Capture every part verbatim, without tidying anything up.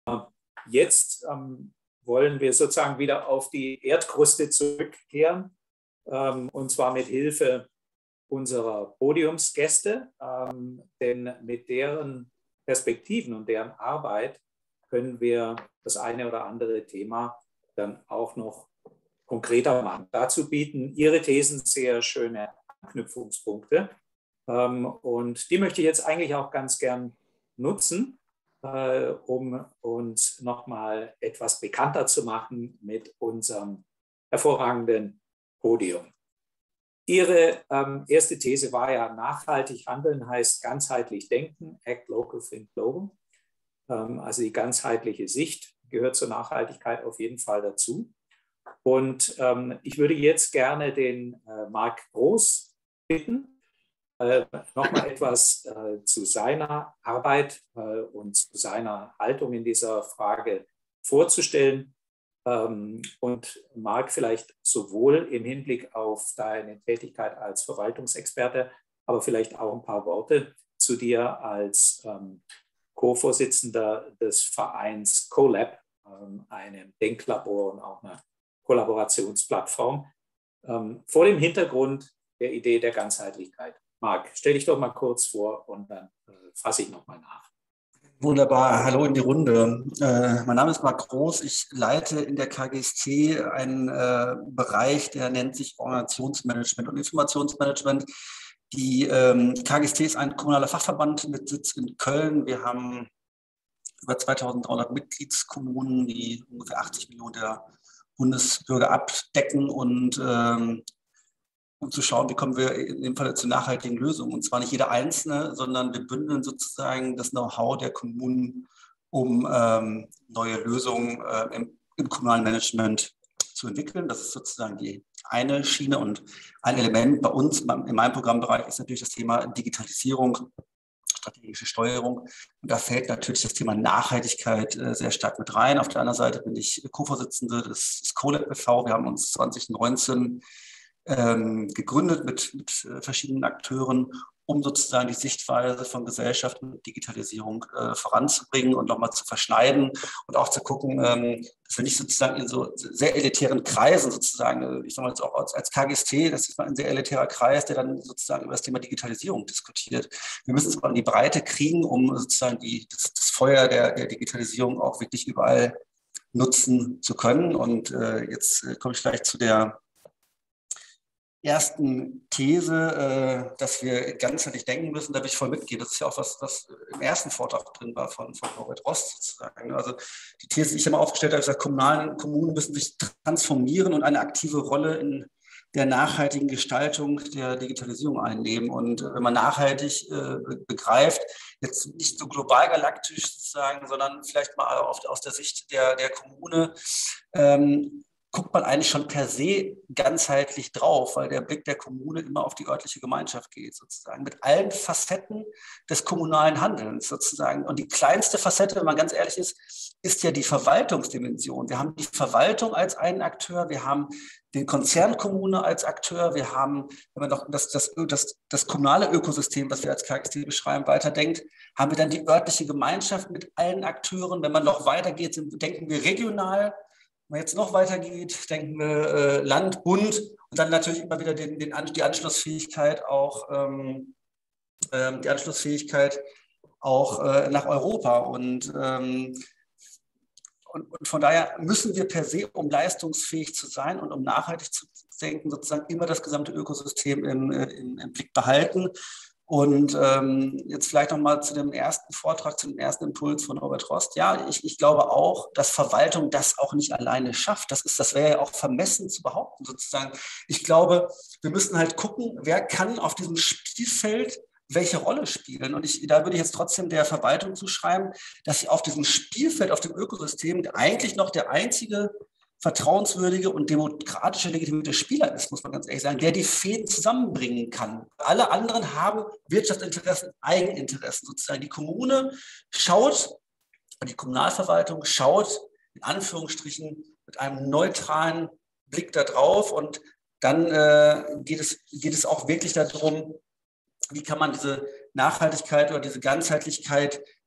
Jetzt ähm, wollen wir sozusagen wieder auf die Erdkruste zurückkehren, ähm, und zwar mit Hilfe unserer Podiumsgäste, ähm, denn mit deren Perspektiven und deren Arbeit können wir das eine oder andere Thema dann auch noch konkreter machen. Dazu bieten Ihre Thesen sehr schöne Anknüpfungspunkte, ähm, und die möchte ich jetzt eigentlich auch ganz gern nutzen, äh, um uns nochmal etwas bekannter zu machen mit unserem hervorragenden Podium. Ihre ähm, erste These war ja, nachhaltig handeln heißt ganzheitlich denken, act local, think global. Ähm, also die ganzheitliche Sicht gehört zur Nachhaltigkeit auf jeden Fall dazu. Und ähm, ich würde jetzt gerne den äh, Marc Groß bitten, äh, nochmal etwas äh, zu seiner Arbeit äh, und zu seiner Haltung in dieser Frage vorzustellen. Ähm, und Marc, vielleicht sowohl im Hinblick auf deine Tätigkeit als Verwaltungsexperte, aber vielleicht auch ein paar Worte zu dir als ähm, Co-Vorsitzender des Vereins CoLab, ähm, einem Denklabor und auch einer Kollaborationsplattform, ähm, vor dem Hintergrund der Idee der Ganzheitlichkeit. Marc, stell dich doch mal kurz vor und dann äh, fasse ich nochmal nach. Wunderbar, hallo in die Runde. Äh, mein Name ist Marc Groß, ich leite in der K G S T einen äh, Bereich, der nennt sich Organisationsmanagement und Informationsmanagement. Die ähm, K G S T ist ein kommunaler Fachverband mit Sitz in Köln. Wir haben über zweitausenddreihundert Mitgliedskommunen, die ungefähr achtzig Millionen der Bundesbürger abdecken und ähm, um zu schauen, wie kommen wir in dem Fall zu nachhaltigen Lösungen. Und zwar nicht jeder Einzelne, sondern wir bündeln sozusagen das Know-how der Kommunen, um ähm, neue Lösungen äh, im, im kommunalen Management zu entwickeln. Das ist sozusagen die eine Schiene. Und ein Element bei uns in meinem Programmbereich ist natürlich das Thema Digitalisierung, strategische Steuerung. Und da fällt natürlich das Thema Nachhaltigkeit äh, sehr stark mit rein. Auf der anderen Seite bin ich Co-Vorsitzende des, des CoLab e V. Wir haben uns zwanzig neunzehn ähm, gegründet mit, mit äh, verschiedenen Akteuren, um sozusagen die Sichtweise von Gesellschaft und Digitalisierung äh, voranzubringen und nochmal zu verschneiden und auch zu gucken, ähm, dass wir nicht sozusagen in so sehr elitären Kreisen sozusagen, ich sage mal jetzt auch als, als K G S T, das ist mal ein sehr elitärer Kreis, der dann sozusagen über das Thema Digitalisierung diskutiert. Wir müssen es mal in die Breite kriegen, um sozusagen die, das, das Feuer der, der Digitalisierung auch wirklich überall nutzen zu können. Und äh, jetzt äh, komme ich gleich zu der ersten These, äh, dass wir ganzheitlich denken müssen, da will ich voll mitgehen. Das ist ja auch was, was im ersten Vortrag drin war von, von Norbert Rost sozusagen. Also die These, die ich immer aufgestellt habe, ist, dass kommunalen Kommunen müssen sich transformieren und eine aktive Rolle in der nachhaltigen Gestaltung der Digitalisierung einnehmen. Und wenn man nachhaltig äh, begreift, jetzt nicht so global galaktisch sozusagen, sondern vielleicht mal auf, aus der Sicht der, der Kommune, ähm, guckt man eigentlich schon per se ganzheitlich drauf, weil der Blick der Kommune immer auf die örtliche Gemeinschaft geht, sozusagen, mit allen Facetten des kommunalen Handelns sozusagen. Und die kleinste Facette, wenn man ganz ehrlich ist, ist ja die Verwaltungsdimension. Wir haben die Verwaltung als einen Akteur, wir haben den Konzern Kommune als Akteur, wir haben, wenn man noch das, das, das, das kommunale Ökosystem, was wir als K G S T beschreiben, weiterdenkt, haben wir dann die örtliche Gemeinschaft mit allen Akteuren. Wenn man noch weitergeht, denken wir regional. Wenn man jetzt noch weitergeht, denken wir äh, Land, Bund und dann natürlich immer wieder den, den, die Anschlussfähigkeit auch, ähm, ähm, die Anschlussfähigkeit auch äh, nach Europa. Und, ähm, und, und von daher müssen wir per se, um leistungsfähig zu sein und um nachhaltig zu denken, sozusagen immer das gesamte Ökosystem im, im, im Blick behalten. Und ähm, jetzt vielleicht nochmal zu dem ersten Vortrag, zu dem ersten Impuls von Norbert Rost. Ja, ich, ich glaube auch, dass Verwaltung das auch nicht alleine schafft. Das ist, das wäre ja auch vermessen zu behaupten sozusagen. Ich glaube, wir müssen halt gucken, wer kann auf diesem Spielfeld welche Rolle spielen. Und ich, da würde ich jetzt trotzdem der Verwaltung zuschreiben, dass sie auf diesem Spielfeld, auf dem Ökosystem eigentlich noch der einzige vertrauenswürdige und demokratische legitimierte Spieler ist, muss man ganz ehrlich sagen, der die Fäden zusammenbringen kann. Alle anderen haben Wirtschaftsinteressen, Eigeninteressen sozusagen. Die Kommune schaut, die Kommunalverwaltung schaut in Anführungsstrichen mit einem neutralen Blick da drauf und dann äh, geht es, geht es auch wirklich darum, wie kann man diese Nachhaltigkeit oder diese Ganzheitlichkeit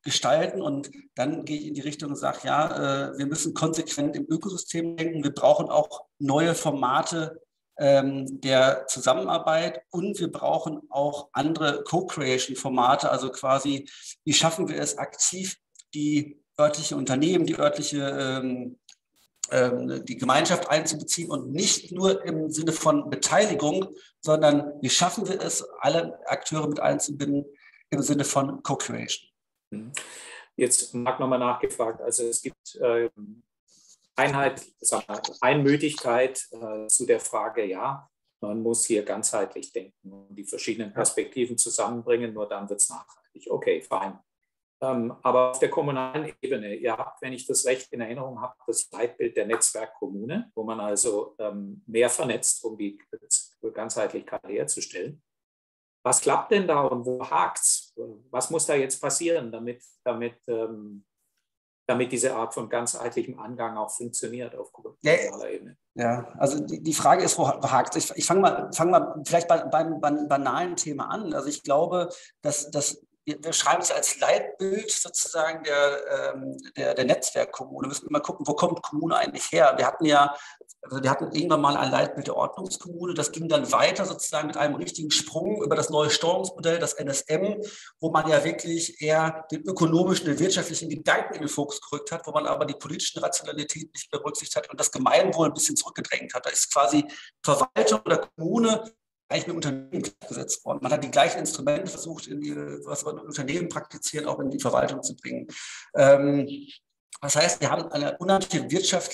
gestalten. Und dann gehe ich in die Richtung und sage, ja, äh, wir müssen konsequent im Ökosystem denken. Wir brauchen auch neue Formate ähm, der Zusammenarbeit und wir brauchen auch andere Co-Creation-Formate, also quasi, wie schaffen wir es aktiv, die örtliche Unternehmen, die örtliche ähm, ähm, die Gemeinschaft einzubeziehen und nicht nur im Sinne von Beteiligung, sondern wie schaffen wir es, alle Akteure mit einzubinden im Sinne von Co-Creation. Jetzt Marc nochmal nachgefragt, also es gibt äh, Einheit, sagen wir, Einmütigkeit äh, zu der Frage, ja, man muss hier ganzheitlich denken und die verschiedenen Perspektiven zusammenbringen, nur dann wird es nachhaltig. Okay, fein. Ähm, aber auf der kommunalen Ebene, ihr habt, wenn ich das recht in Erinnerung habe, das Leitbild der Netzwerkkommune, wo man also ähm, mehr vernetzt, um die Ganzheitlichkeit herzustellen. Was klappt denn da und wo hakt es? Was muss da jetzt passieren, damit, damit, ähm, damit diese Art von ganzheitlichem Angang auch funktioniert auf kommunaler Ebene? Ja, also die, die Frage ist, wo hakt es? Ich, ich fange mal, fang mal vielleicht bei, beim, beim banalen Thema an. Also ich glaube, dass, dass wir schreiben es als Leitbild sozusagen der, der, der Netzwerkkommune. Wir müssen immer gucken, wo kommt Kommune eigentlich her? Wir hatten ja, also wir hatten irgendwann mal ein Leitbild der Ordnungskommune. Das ging dann weiter sozusagen mit einem richtigen Sprung über das neue Steuerungsmodell, das N S M, wo man ja wirklich eher den ökonomischen, den wirtschaftlichen Gedanken in den Fokus gerückt hat, wo man aber die politischen Rationalität nicht mehr berücksichtigt hat und das Gemeinwohl ein bisschen zurückgedrängt hat. Da ist quasi Verwaltung oder Kommune eigentlich mit Unternehmen gesetzt worden. Man hat die gleichen Instrumente versucht, in die, was wir in Unternehmen praktizieren, auch in die Verwaltung zu bringen. Ähm, das heißt, wir haben eine unheimliche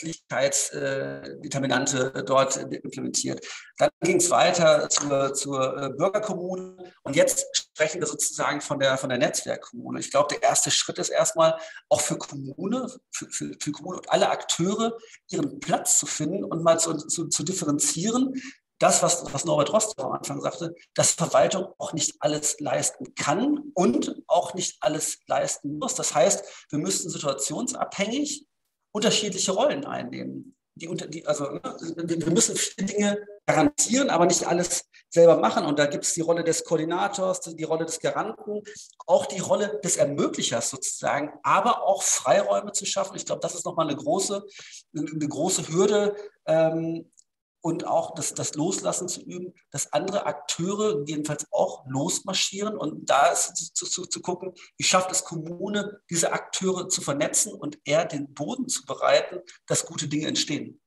Wirtschaftlichkeitsdeterminante äh, dort implementiert. Dann ging es weiter zur, zur äh, Bürgerkommune und jetzt sprechen wir sozusagen von der, von der Netzwerkkommune. Ich glaube, der erste Schritt ist erstmal auch für Kommune, für, für, für Kommune und alle Akteure ihren Platz zu finden und mal zu, zu, zu differenzieren. Das, was, was Norbert Rost am Anfang sagte, dass Verwaltung auch nicht alles leisten kann und auch nicht alles leisten muss. Das heißt, wir müssten situationsabhängig unterschiedliche Rollen einnehmen. Die, die, also, wir müssen viele Dinge garantieren, aber nicht alles selber machen. Und da gibt es die Rolle des Koordinators, die Rolle des Garanten, auch die Rolle des Ermöglichers sozusagen, aber auch Freiräume zu schaffen. Ich glaube, das ist nochmal eine große, eine große Hürde, ähm, und auch das, das Loslassen zu üben, dass andere Akteure jedenfalls auch losmarschieren. Und da ist zu, zu, zu gucken, wie schafft es Kommune, diese Akteure zu vernetzen und eher den Boden zu bereiten, dass gute Dinge entstehen.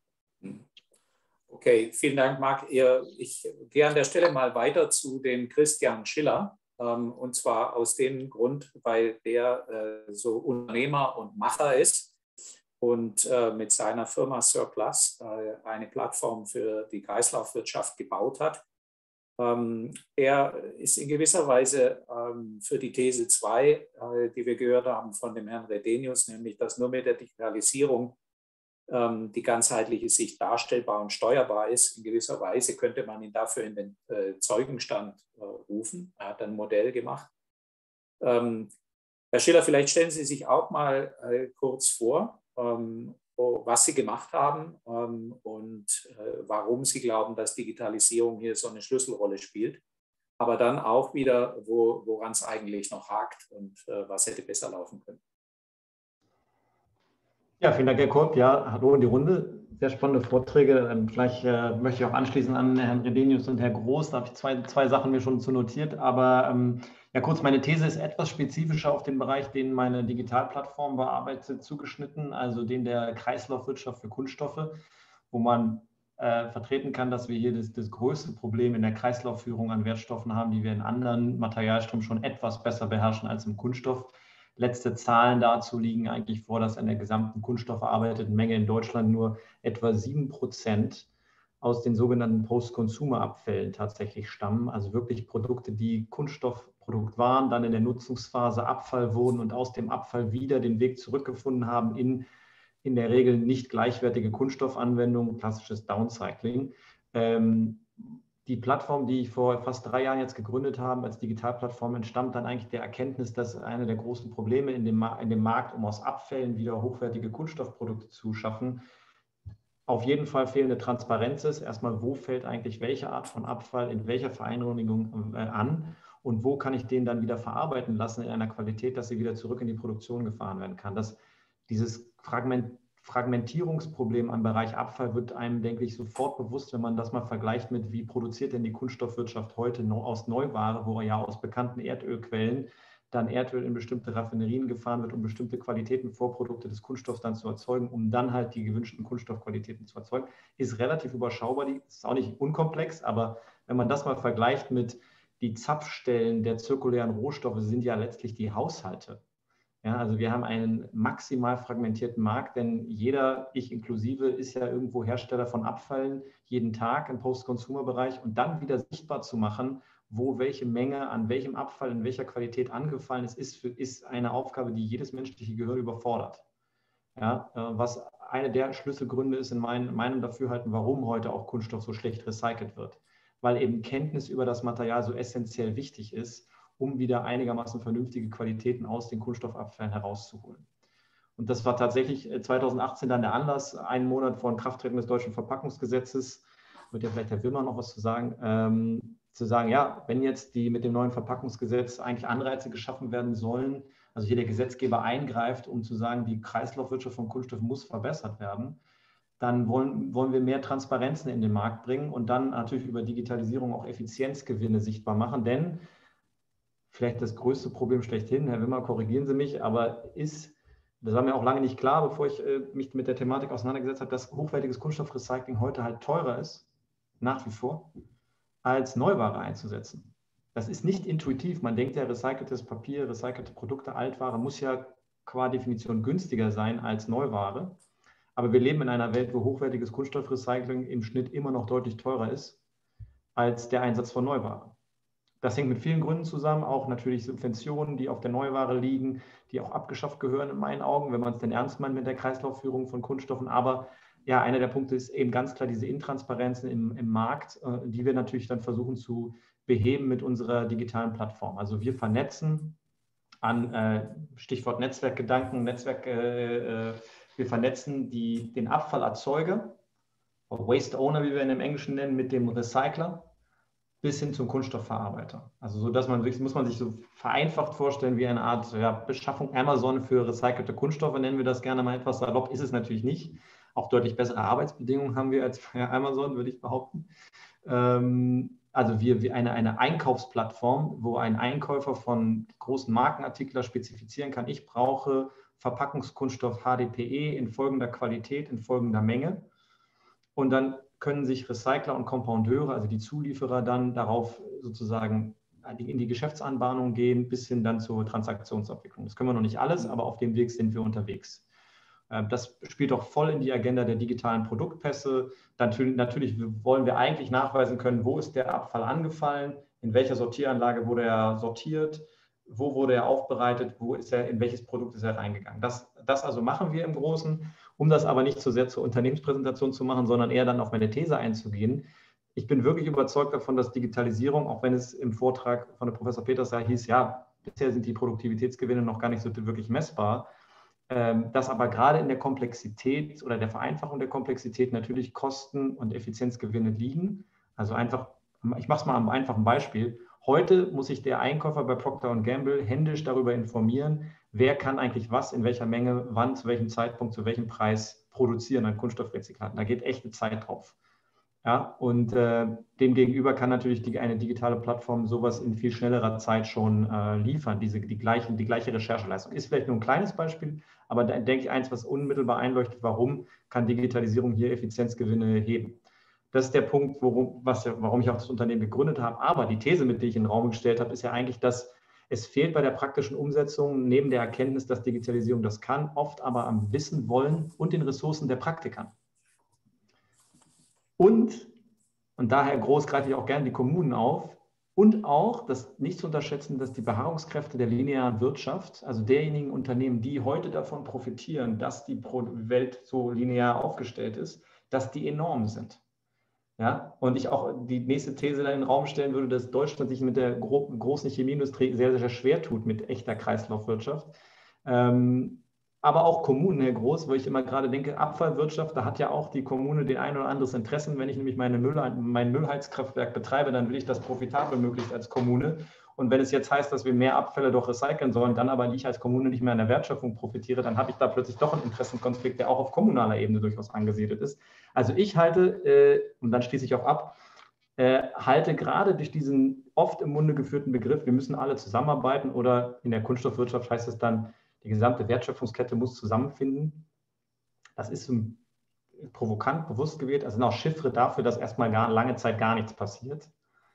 Okay, vielen Dank, Marc. Ich gehe an der Stelle mal weiter zu den Christian Schiller. Und zwar aus dem Grund, weil der so Unternehmer und Macher ist und äh, mit seiner Firma Surplus äh, eine Plattform für die Kreislaufwirtschaft gebaut hat. Ähm, er ist in gewisser Weise ähm, für die These zwei, äh, die wir gehört haben von dem Herrn Redenius, nämlich dass nur mit der Digitalisierung ähm, die ganzheitliche Sicht darstellbar und steuerbar ist. In gewisser Weise könnte man ihn dafür in den äh, Zeugenstand äh, rufen. Er hat ein Modell gemacht. Ähm, Herr Schiller, vielleicht stellen Sie sich auch mal äh, kurz vor, Ähm, was Sie gemacht haben ähm, und äh, warum Sie glauben, dass Digitalisierung hier so eine Schlüsselrolle spielt, aber dann auch wieder, wo, woran es eigentlich noch hakt und äh, was hätte besser laufen können. Ja, vielen Dank, Herr Kolb. Ja, hallo in die Runde. Sehr spannende Vorträge. Ähm, vielleicht äh, möchte ich auch anschließen an Herrn Redenius und Herrn Groß. Da habe ich zwei, zwei Sachen mir schon zu notiert, aber ähm, ja, kurz, meine These ist etwas spezifischer auf den Bereich, den meine Digitalplattform bearbeitet, zugeschnitten, also den der Kreislaufwirtschaft für Kunststoffe, wo man äh, vertreten kann, dass wir hier das, das größte Problem in der Kreislaufführung an Wertstoffen haben, die wir in anderen Materialströmen schon etwas besser beherrschen als im Kunststoff. Letzte Zahlen dazu liegen eigentlich vor, dass in der gesamten kunststoffverarbeiteten Menge in Deutschland nur etwa sieben Prozent aus den sogenannten Post-Consumer-Abfällen tatsächlich stammen, also wirklich Produkte, die Kunststoffprodukt waren, dann in der Nutzungsphase Abfall wurden und aus dem Abfall wieder den Weg zurückgefunden haben in in der Regel nicht gleichwertige Kunststoffanwendungen, klassisches Downcycling. Ähm, die Plattform, die ich vor fast drei Jahren jetzt gegründet habe, als Digitalplattform, entstammt dann eigentlich der Erkenntnis, dass eine der großen Probleme in dem, in dem Markt, um aus Abfällen wieder hochwertige Kunststoffprodukte zu schaffen, auf jeden Fall fehlende Transparenz ist. Erstmal, wo fällt eigentlich welche Art von Abfall in welcher Vereinreinigung äh, an? und wo kann ich den dann wieder verarbeiten lassen in einer Qualität, dass sie wieder zurück in die Produktion gefahren werden kann. Das, dieses Fragment, Fragmentierungsproblem am Bereich Abfall wird einem, denke ich, sofort bewusst, wenn man das mal vergleicht mit, wie produziert denn die Kunststoffwirtschaft heute aus Neuware, wo ja aus bekannten Erdölquellen dann Erdöl in bestimmte Raffinerien gefahren wird, um bestimmte Qualitäten, Vorprodukte des Kunststoffs dann zu erzeugen, um dann halt die gewünschten Kunststoffqualitäten zu erzeugen, ist relativ überschaubar. Die ist auch nicht unkomplex, aber wenn man das mal vergleicht mit die Zapfstellen der zirkulären Rohstoffe, sind ja letztlich die Haushalte. Ja, also wir haben einen maximal fragmentierten Markt, denn jeder, ich inklusive, ist ja irgendwo Hersteller von Abfällen jeden Tag im Post-Consumer-Bereich und dann wieder sichtbar zu machen, wo welche Menge an welchem Abfall in welcher Qualität angefallen ist, ist, für, ist eine Aufgabe, die jedes menschliche Gehirn überfordert. Ja, was eine der Schlüsselgründe ist in mein, meinem Dafürhalten, warum heute auch Kunststoff so schlecht recycelt wird. Weil eben Kenntnis über das Material so essentiell wichtig ist, um wieder einigermaßen vernünftige Qualitäten aus den Kunststoffabfällen herauszuholen. Und das war tatsächlich zweitausendachtzehn dann der Anlass, einen Monat vor Inkrafttreten des deutschen Verpackungsgesetzes, wird ja vielleicht Herr Wimmer noch was zu sagen, ähm, zu sagen, ja, wenn jetzt die mit dem neuen Verpackungsgesetz eigentlich Anreize geschaffen werden sollen, also hier der Gesetzgeber eingreift, um zu sagen, die Kreislaufwirtschaft von Kunststoff muss verbessert werden, dann wollen, wollen wir mehr Transparenzen in den Markt bringen und dann natürlich über Digitalisierung auch Effizienzgewinne sichtbar machen, denn vielleicht das größte Problem schlechthin, Herr Wimmer, korrigieren Sie mich, aber ist, das war mir auch lange nicht klar, bevor ich äh, mich mit der Thematik auseinandergesetzt habe, dass hochwertiges Kunststoffrecycling heute halt teurer ist, nach wie vor, als Neuware einzusetzen. Das ist nicht intuitiv. Man denkt ja, recyceltes Papier, recycelte Produkte, Altware muss ja qua Definition günstiger sein als Neuware. Aber wir leben in einer Welt, wo hochwertiges Kunststoffrecycling im Schnitt immer noch deutlich teurer ist als der Einsatz von Neuware. Das hängt mit vielen Gründen zusammen, auch natürlich Subventionen, die auf der Neuware liegen, die auch abgeschafft gehören in meinen Augen, wenn man es denn ernst meint mit der Kreislaufführung von Kunststoffen. Aber ja, einer der Punkte ist eben ganz klar diese Intransparenzen im, im Markt, äh, die wir natürlich dann versuchen zu beheben mit unserer digitalen Plattform. Also wir vernetzen an äh, Stichwort Netzwerkgedanken, Netzwerk, äh, äh, wir vernetzen die, den Abfallerzeuger, Waste Owner, wie wir ihn im Englischen nennen, mit dem Recycler bis hin zum Kunststoffverarbeiter. Also so, dass man wirklich, muss man sich so vereinfacht vorstellen wie eine Art ja, Beschaffung Amazon für recycelte Kunststoffe, nennen wir das gerne mal etwas salopp, ist es natürlich nicht. Auch deutlich bessere Arbeitsbedingungen haben wir als bei Amazon, würde ich behaupten. Ähm, also wir, wir eine, eine Einkaufsplattform, wo ein Einkäufer von großen Markenartikeln spezifizieren kann, ich brauche Verpackungskunststoff H D P E in folgender Qualität, in folgender Menge. Und dann können sich Recycler und Kompoundeure, also die Zulieferer, dann darauf sozusagen in die Geschäftsanbahnung gehen, bis hin dann zur Transaktionsabwicklung. Das können wir noch nicht alles, aber auf dem Weg sind wir unterwegs. Das spielt auch voll in die Agenda der digitalen Produktpässe. Natürlich, natürlich wollen wir eigentlich nachweisen können, wo ist der Abfall angefallen, in welcher Sortieranlage wurde er sortiert, wo wurde er aufbereitet, wo ist er, in welches Produkt ist er reingegangen. Das, das also machen wir im Großen. Um das aber nicht so sehr zur Unternehmenspräsentation zu machen, sondern eher dann auf meine These einzugehen. Ich bin wirklich überzeugt davon, dass Digitalisierung, auch wenn es im Vortrag von der Professor Peters hieß, ja, bisher sind die Produktivitätsgewinne noch gar nicht so wirklich messbar, ähm, dass aber gerade in der Komplexität oder der Vereinfachung der Komplexität natürlich Kosten- und Effizienzgewinne liegen. Also einfach, ich mache es mal am einfachen Beispiel. Heute muss sich der Einkäufer bei Procter und Gamble händisch darüber informieren, wer kann eigentlich was, in welcher Menge, wann, zu welchem Zeitpunkt, zu welchem Preis produzieren an Kunststoffrezyklaten. Da geht echte Zeit drauf. Ja, und äh, demgegenüber kann natürlich die, eine digitale Plattform sowas in viel schnellerer Zeit schon äh, liefern, diese, die, gleichen, die gleiche Rechercheleistung. Ist vielleicht nur ein kleines Beispiel, aber da denke ich eins, was unmittelbar einleuchtet, warum kann Digitalisierung hier Effizienzgewinne heben. Das ist der Punkt, worum, was, warum ich auch das Unternehmen gegründet habe. Aber die These, mit der ich in den Raum gestellt habe, ist ja eigentlich, dass es fehlt bei der praktischen Umsetzung neben der Erkenntnis, dass Digitalisierung das kann, oft aber am Wissen, Wollen und den Ressourcen der Praktikern. Und, und daher groß greife ich auch gerne die Kommunen auf, und auch, das nicht zu unterschätzen, dass die Beharrungskräfte der linearen Wirtschaft, also derjenigen Unternehmen, die heute davon profitieren, dass die Welt so linear aufgestellt ist, dass die enorm sind. Ja, und ich auch die nächste These in den Raum stellen würde, dass Deutschland sich mit der gro großen Chemieindustrie sehr, sehr schwer tut mit echter Kreislaufwirtschaft. Ähm, aber auch Kommunen, Herr Groß, wo ich immer gerade denke, Abfallwirtschaft, da hat ja auch die Kommune den ein oder anderes Interesse. Wenn ich nämlich meine Müll, mein Müllheizkraftwerk betreibe, dann will ich das profitabel möglichst als Kommune. Und wenn es jetzt heißt, dass wir mehr Abfälle doch recyceln sollen, dann aber ich als Kommune nicht mehr an der Wertschöpfung profitiere, dann habe ich da plötzlich doch einen Interessenkonflikt, der auch auf kommunaler Ebene durchaus angesiedelt ist. Also ich halte, äh, und dann schließe ich auch ab, äh, halte gerade durch diesen oft im Munde geführten Begriff, wir müssen alle zusammenarbeiten, oder in der Kunststoffwirtschaft heißt es dann, die gesamte Wertschöpfungskette muss zusammenfinden. Das ist so provokant, bewusst gewählt. Also sind auch Chiffre dafür, dass erstmal gar, lange Zeit gar nichts passiert.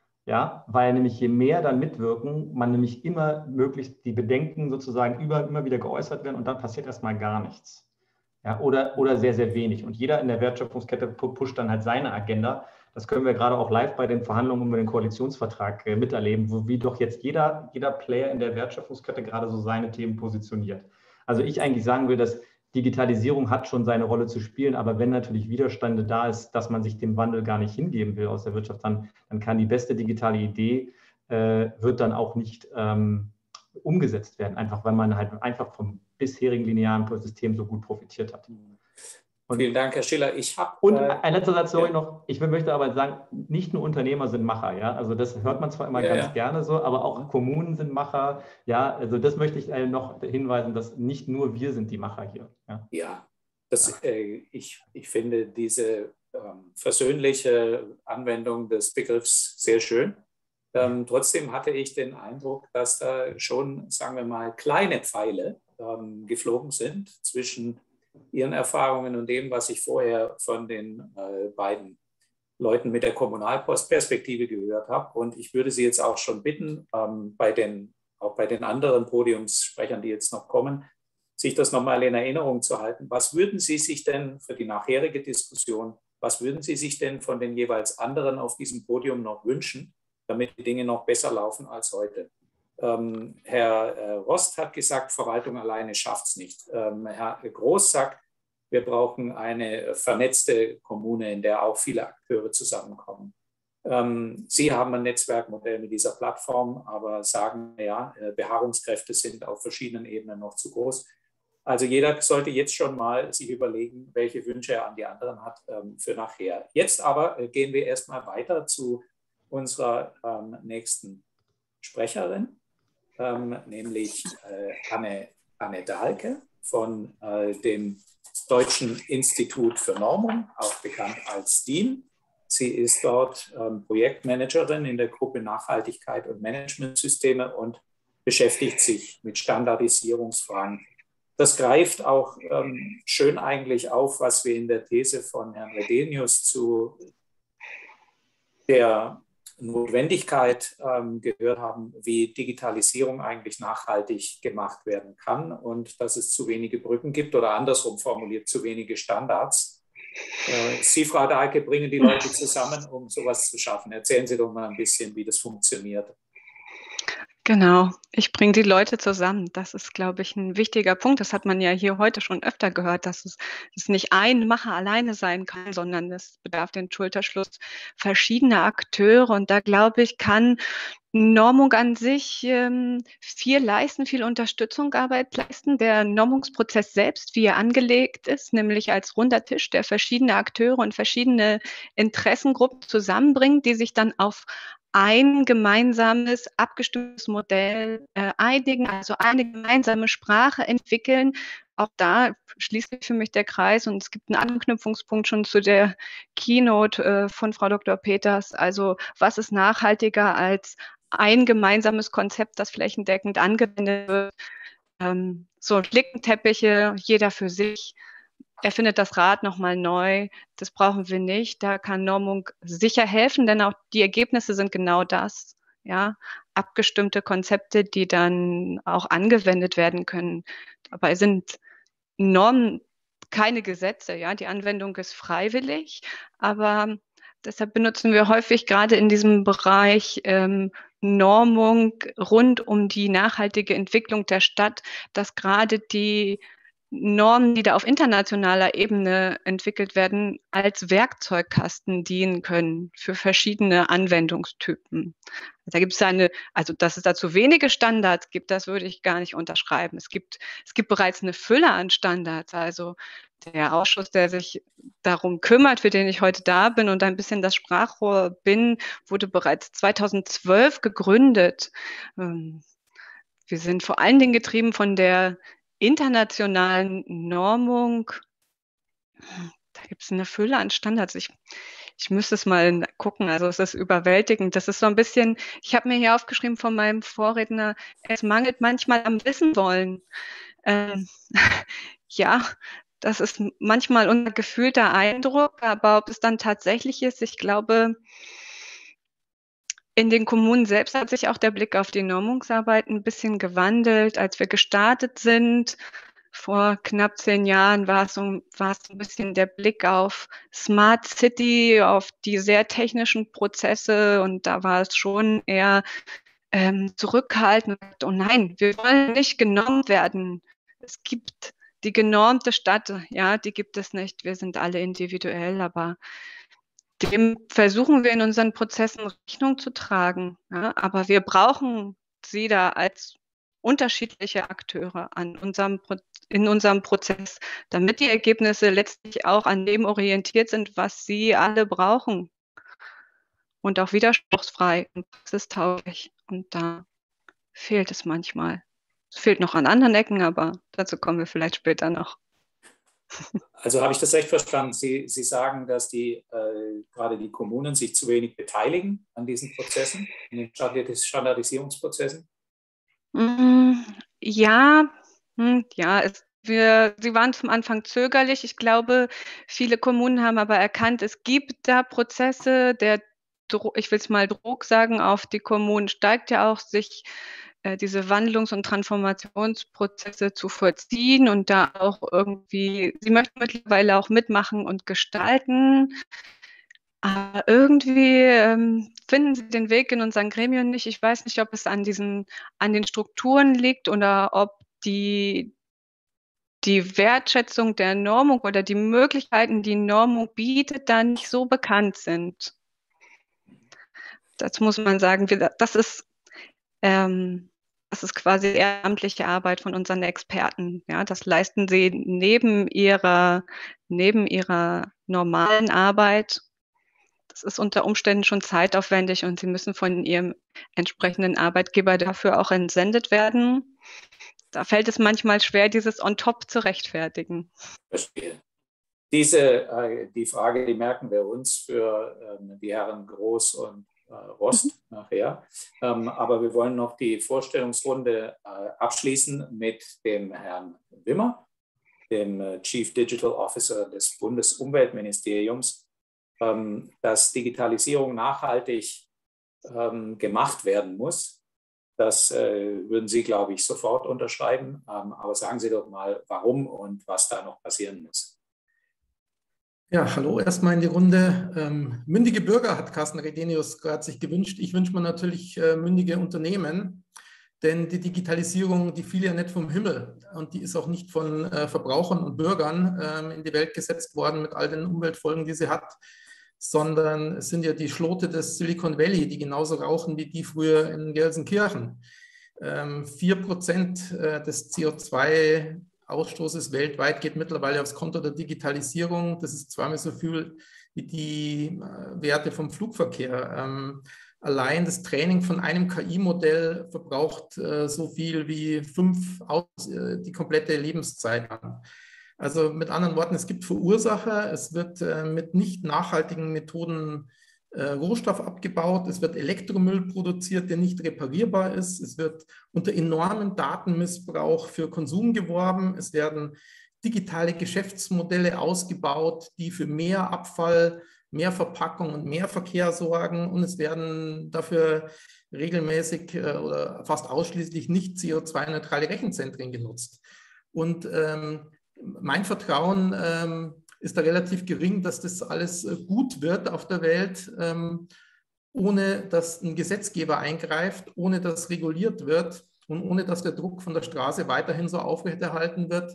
Ja, weil nämlich je mehr dann mitwirken, man nämlich immer möglichst die Bedenken sozusagen über, immer wieder geäußert werden und dann passiert erstmal gar nichts. Ja, oder, oder sehr, sehr wenig. Und jeder in der Wertschöpfungskette pusht dann halt seine Agenda. Das können wir gerade auch live bei den Verhandlungen über den Koalitionsvertrag äh, miterleben, wo wie doch jetzt jeder, jeder Player in der Wertschöpfungskette gerade so seine Themen positioniert. Also ich eigentlich sagen will, dass Digitalisierung hat schon seine Rolle zu spielen, aber wenn natürlich Widerstände da ist, dass man sich dem Wandel gar nicht hingeben will aus der Wirtschaft, dann, dann kann die beste digitale Idee, äh, wird dann auch nicht ähm, umgesetzt werden, einfach weil man halt einfach vom bisherigen linearen System so gut profitiert hat. Und vielen Dank, Herr Schiller. Ich habe und äh, ein letzter Satz, sorry ja. noch. Ich möchte aber sagen, nicht nur Unternehmer sind Macher, ja. Also das hört man zwar immer ja, ganz ja. gerne so, aber auch Kommunen sind Macher, ja. Also das möchte ich äh, noch hinweisen, dass nicht nur wir sind die Macher hier. Ja, ja das, äh, ich, ich finde diese ähm, versöhnliche Anwendung des Begriffs sehr schön. Ähm, trotzdem hatte ich den Eindruck, dass da schon, sagen wir mal, kleine Pfeile ähm, geflogen sind zwischen Ihren Erfahrungen und dem, was ich vorher von den äh, beiden Leuten mit der Kommunalpostperspektive gehört habe. Und ich würde Sie jetzt auch schon bitten, ähm, bei den, auch bei den anderen Podiumssprechern, die jetzt noch kommen, sich das nochmal in Erinnerung zu halten. Was würden Sie sich denn für die nachherige Diskussion, was würden Sie sich denn von den jeweils anderen auf diesem Podium noch wünschen, damit die Dinge noch besser laufen als heute? Ähm, Herr äh, Rost hat gesagt, Verwaltung alleine schafft es nicht. Ähm, Herr Groß sagt, wir brauchen eine vernetzte Kommune, in der auch viele Akteure zusammenkommen. Ähm, Sie haben ein Netzwerkmodell mit dieser Plattform, aber sagen, ja, Beharrungskräfte sind auf verschiedenen Ebenen noch zu groß. Also jeder sollte jetzt schon mal sich überlegen, welche Wünsche er an die anderen hat ähm, für nachher. Jetzt aber äh, gehen wir erstmal weiter zu unserer ähm, nächsten Sprecherin. Ähm, nämlich äh, Anne, Anne Dahlke von äh, dem Deutschen Institut für Normung, auch bekannt als D I N. Sie ist dort ähm, Projektmanagerin in der Gruppe Nachhaltigkeit und Managementsysteme und beschäftigt sich mit Standardisierungsfragen. Das greift auch ähm, schön eigentlich auf, was wir in der These von Herrn Redenius zu der Notwendigkeit ähm, gehört haben, wie Digitalisierung eigentlich nachhaltig gemacht werden kann und dass es zu wenige Brücken gibt oder andersrum formuliert, zu wenige Standards. Äh, Sie, Frau Dahlke, bringen die Leute zusammen, um sowas zu schaffen. Erzählen Sie doch mal ein bisschen, wie das funktioniert. Genau, ich bringe die Leute zusammen. Das ist, glaube ich, ein wichtiger Punkt. Das hat man ja hier heute schon öfter gehört, dass es, dass nicht ein Macher alleine sein kann, sondern es bedarf den Schulterschluss verschiedener Akteure. Und da, glaube ich, kann Normung an sich ähm, viel leisten, viel Unterstützungsarbeit leisten. Der Normungsprozess selbst, wie er angelegt ist, nämlich als runder Tisch, der verschiedene Akteure und verschiedene Interessengruppen zusammenbringt, die sich dann auf ein gemeinsames, abgestimmtes Modell äh, einigen, also eine gemeinsame Sprache entwickeln. Auch da schließt sich für mich der Kreis und es gibt einen Anknüpfungspunkt schon zu der Keynote äh, von Frau Doktor Peters. Also was ist nachhaltiger als ein gemeinsames Konzept, das flächendeckend angewendet wird? Ähm, so Flickenteppiche, jeder für sich. Er findet das Rad nochmal neu. Das brauchen wir nicht. Da kann Normung sicher helfen, denn auch die Ergebnisse sind genau das. Ja, abgestimmte Konzepte, die dann auch angewendet werden können. Dabei sind Normen keine Gesetze. Ja, die Anwendung ist freiwillig, aber deshalb benutzen wir häufig gerade in diesem Bereich ähm, Normung rund um die nachhaltige Entwicklung der Stadt, dass gerade die Normen, die da auf internationaler Ebene entwickelt werden, als Werkzeugkasten dienen können für verschiedene Anwendungstypen. Da gibt es eine, also dass es dazu wenige Standards gibt, das würde ich gar nicht unterschreiben. Es gibt, es gibt bereits eine Fülle an Standards. Also der Ausschuss, der sich darum kümmert, für den ich heute da bin und ein bisschen das Sprachrohr bin, wurde bereits zweitausendzwölf gegründet. Wir sind vor allen Dingen getrieben von der internationalen Normung. Da gibt es eine Fülle an Standards. Ich, ich müsste es mal gucken, also es ist überwältigend. Das ist so ein bisschen, ich habe mir hier aufgeschrieben von meinem Vorredner, es mangelt manchmal am Wissen wollen. Ähm, ja, das ist manchmal unser gefühlter Eindruck, aber ob es dann tatsächlich ist, ich glaube, in den Kommunen selbst hat sich auch der Blick auf die Normungsarbeit ein bisschen gewandelt. Als wir gestartet sind, vor knapp zehn Jahren, war es so, war es so ein bisschen der Blick auf Smart City, auf die sehr technischen Prozesse. Und da war es schon eher ähm, zurückhaltend. Oh nein, wir wollen nicht genormt werden. Es gibt die genormte Stadt, ja, die gibt es nicht. Wir sind alle individuell, aber dem versuchen wir in unseren Prozessen Rechnung zu tragen. Ja, aber wir brauchen sie da als unterschiedliche Akteure an unserem, in unserem Prozess, damit die Ergebnisse letztlich auch an dem orientiert sind, was sie alle brauchen. Und auch widerspruchsfrei und praxistauglich. Und da fehlt es manchmal. Es fehlt noch an anderen Ecken, aber dazu kommen wir vielleicht später noch. Also habe ich das recht verstanden? Sie, Sie sagen, dass die, äh, gerade die Kommunen sich zu wenig beteiligen an diesen Prozessen, an den Standardisierungsprozessen? Mm, ja, hm, ja, es, wir, sie waren zum Anfang zögerlich. Ich glaube, viele Kommunen haben aber erkannt, es gibt da Prozesse, der, ich will es mal Druck sagen, auf die Kommunen steigt ja auch, sich diese Wandlungs- und Transformationsprozesse zu vollziehen und da auch irgendwie, sie möchten mittlerweile auch mitmachen und gestalten. Aber irgendwie ähm, finden sie den Weg in unseren Gremien nicht. Ich weiß nicht, ob es an diesen, an den Strukturen liegt oder ob die, die Wertschätzung der Normung oder die Möglichkeiten, die Normung bietet, da nicht so bekannt sind. Das muss man sagen, das ist ähm, Das ist quasi ehrenamtliche Arbeit von unseren Experten. Ja, das leisten sie neben ihrer, neben ihrer normalen Arbeit. Das ist unter Umständen schon zeitaufwendig und sie müssen von ihrem entsprechenden Arbeitgeber dafür auch entsendet werden. Da fällt es manchmal schwer, dieses on top zu rechtfertigen. Verstehe. Diese, äh, die Frage, die merken wir uns für ähm, die Herren Groß und Rost mhm. nachher. Ähm, aber wir wollen noch die Vorstellungsrunde äh, abschließen mit dem Herrn Wimmer, dem äh, Chief Digital Officer des Bundesumweltministeriums. Ähm, dass Digitalisierung nachhaltig ähm, gemacht werden muss, das äh, würden Sie, glaube ich, sofort unterschreiben. Ähm, aber sagen Sie doch mal, warum und was da noch passieren muss. Ja, hallo erstmal in die Runde. Ähm, mündige Bürger hat Carsten Redenius gerade sich gewünscht. Ich wünsche mir natürlich äh, mündige Unternehmen, denn die Digitalisierung, die fiel ja nicht vom Himmel und die ist auch nicht von äh, Verbrauchern und Bürgern ähm, in die Welt gesetzt worden mit all den Umweltfolgen, die sie hat, sondern es sind ja die Schlote des Silicon Valley, die genauso rauchen wie die früher in Gelsenkirchen. Ähm, vier Prozent äh, des C O zwei Ausstoßes weltweit geht mittlerweile aufs Konto der Digitalisierung. Das ist zweimal so viel wie die äh, Werte vom Flugverkehr. Ähm, allein das Training von einem K I-Modell verbraucht äh, so viel wie fünf Autos, äh, die komplette Lebenszeit an. Also mit anderen Worten, es gibt Verursacher, es wird äh, mit nicht nachhaltigen Methoden äh, Rohstoff abgebaut, es wird Elektromüll produziert, der nicht reparierbar ist, es wird unter enormen Datenmissbrauch für Konsum geworben, es werden digitale Geschäftsmodelle ausgebaut, die für mehr Abfall, mehr Verpackung und mehr Verkehr sorgen und es werden dafür regelmäßig äh, oder fast ausschließlich nicht C O zwei neutrale Rechenzentren genutzt. Und ähm, mein Vertrauen ähm, ist da relativ gering, dass das alles gut wird auf der Welt, ähm, ohne dass ein Gesetzgeber eingreift, ohne dass reguliert wird und ohne dass der Druck von der Straße weiterhin so aufrechterhalten wird,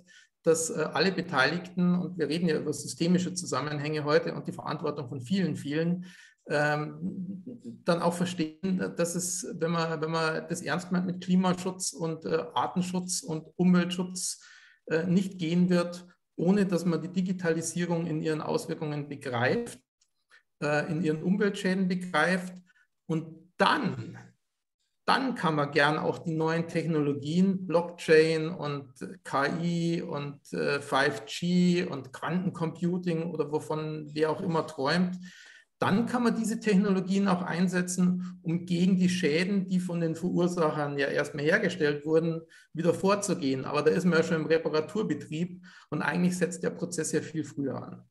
dass alle Beteiligten, und wir reden ja über systemische Zusammenhänge heute und die Verantwortung von vielen, vielen, ähm, dann auch verstehen, dass es, wenn man, wenn man das ernst meint mit Klimaschutz und äh, Artenschutz und Umweltschutz, äh, nicht gehen wird, ohne dass man die Digitalisierung in ihren Auswirkungen begreift, äh, in ihren Umweltschäden begreift. Und dann, dann kann man gern auch die neuen Technologien, Blockchain und K I und äh, fünf G und Quantencomputing oder wovon wer auch immer träumt, dann kann man diese Technologien auch einsetzen, um gegen die Schäden, die von den Verursachern ja erstmal hergestellt wurden, wieder vorzugehen. Aber da ist man ja schon im Reparaturbetrieb und eigentlich setzt der Prozess ja viel früher an.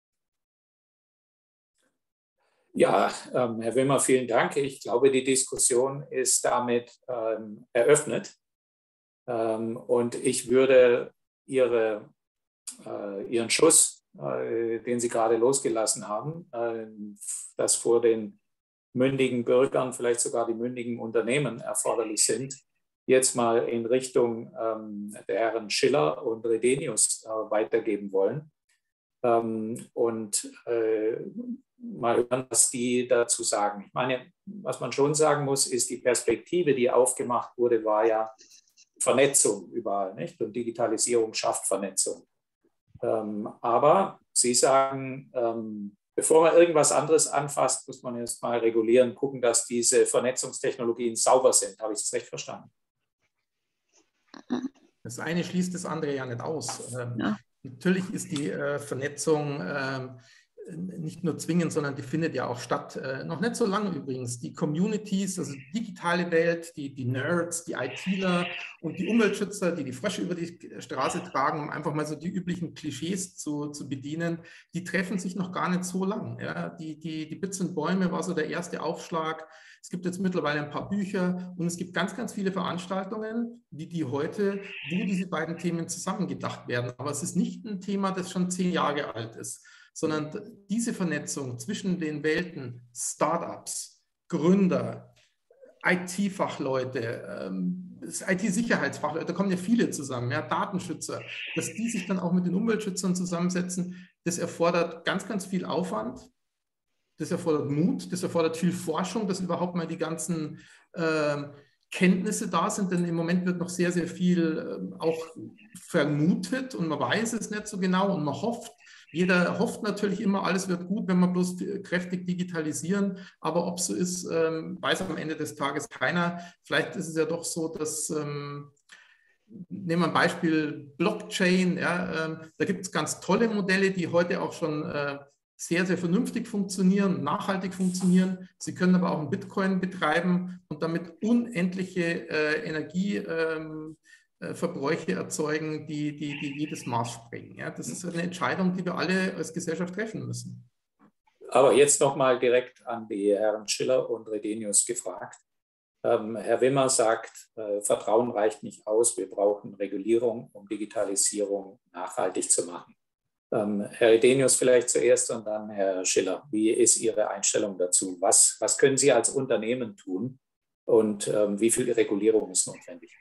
Ja, ähm, Herr Wimmer, vielen Dank. Ich glaube, die Diskussion ist damit ähm, eröffnet. Ähm, und ich würde Ihre, äh, Ihren Schuss, äh, den Sie gerade losgelassen haben, äh, dass vor den mündigen Bürgern, vielleicht sogar die mündigen Unternehmen erforderlich sind, jetzt mal in Richtung ähm, der Herren Schiller und Redenius äh, weitergeben wollen. Ähm, und äh, mal hören, was die dazu sagen. Ich meine, was man schon sagen muss, ist, die Perspektive, die aufgemacht wurde, war ja Vernetzung überall, nicht? Und Digitalisierung schafft Vernetzung. Ähm, aber Sie sagen, ähm, bevor man irgendwas anderes anfasst, muss man erst mal regulieren, gucken, dass diese Vernetzungstechnologien sauber sind. Habe ich das recht verstanden? Das eine schließt das andere ja nicht aus. Ähm, Ja. Natürlich ist die äh, Vernetzung äh, nicht nur zwingend, sondern die findet ja auch statt. Äh, noch nicht so lange übrigens. Die Communities, also die digitale Welt, die, die Nerds, die ITler und die Umweltschützer, die die Frösche über die Straße tragen, um einfach mal so die üblichen Klischees zu, zu bedienen, die treffen sich noch gar nicht so lang. Ja? Die, die, die Bits und Bäume war so der erste Aufschlag. Es gibt jetzt mittlerweile ein paar Bücher und es gibt ganz, ganz viele Veranstaltungen, wie die heute, wo diese beiden Themen zusammengedacht werden. Aber es ist nicht ein Thema, das schon zehn Jahre alt ist, sondern diese Vernetzung zwischen den Welten, Startups, Gründer, I T-Fachleute, ähm, I T-Sicherheitsfachleute, da kommen ja viele zusammen, ja, Datenschützer, dass die sich dann auch mit den Umweltschützern zusammensetzen, das erfordert ganz, ganz viel Aufwand. Das erfordert Mut, das erfordert viel Forschung, dass überhaupt mal die ganzen äh, Kenntnisse da sind, denn im Moment wird noch sehr, sehr viel äh, auch vermutet und man weiß es nicht so genau und man hofft. Jeder hofft natürlich immer, alles wird gut, wenn wir bloß kräftig digitalisieren, aber ob es so ist, ähm, weiß am Ende des Tages keiner. Vielleicht ist es ja doch so, dass... Ähm, nehmen wir ein Beispiel Blockchain. Ja, ähm, da gibt es ganz tolle Modelle, die heute auch schon äh, sehr, sehr vernünftig funktionieren, nachhaltig funktionieren. Sie können aber auch einen Bitcoin betreiben und damit unendliche äh, Energieverbräuche ähm, äh, erzeugen, die, die, die jedes Maß sprengen. Ja, das ist eine Entscheidung, die wir alle als Gesellschaft treffen müssen. Aber jetzt nochmal direkt an die Herren Schiller und Redenius gefragt. Ähm, Herr Wimmer sagt, äh, Vertrauen reicht nicht aus, wir brauchen Regulierung, um Digitalisierung nachhaltig zu machen. Ähm, Herr Redenius vielleicht zuerst und dann Herr Schiller. Wie ist Ihre Einstellung dazu? Was, was können Sie als Unternehmen tun und ähm, wie viel Regulierung ist notwendig?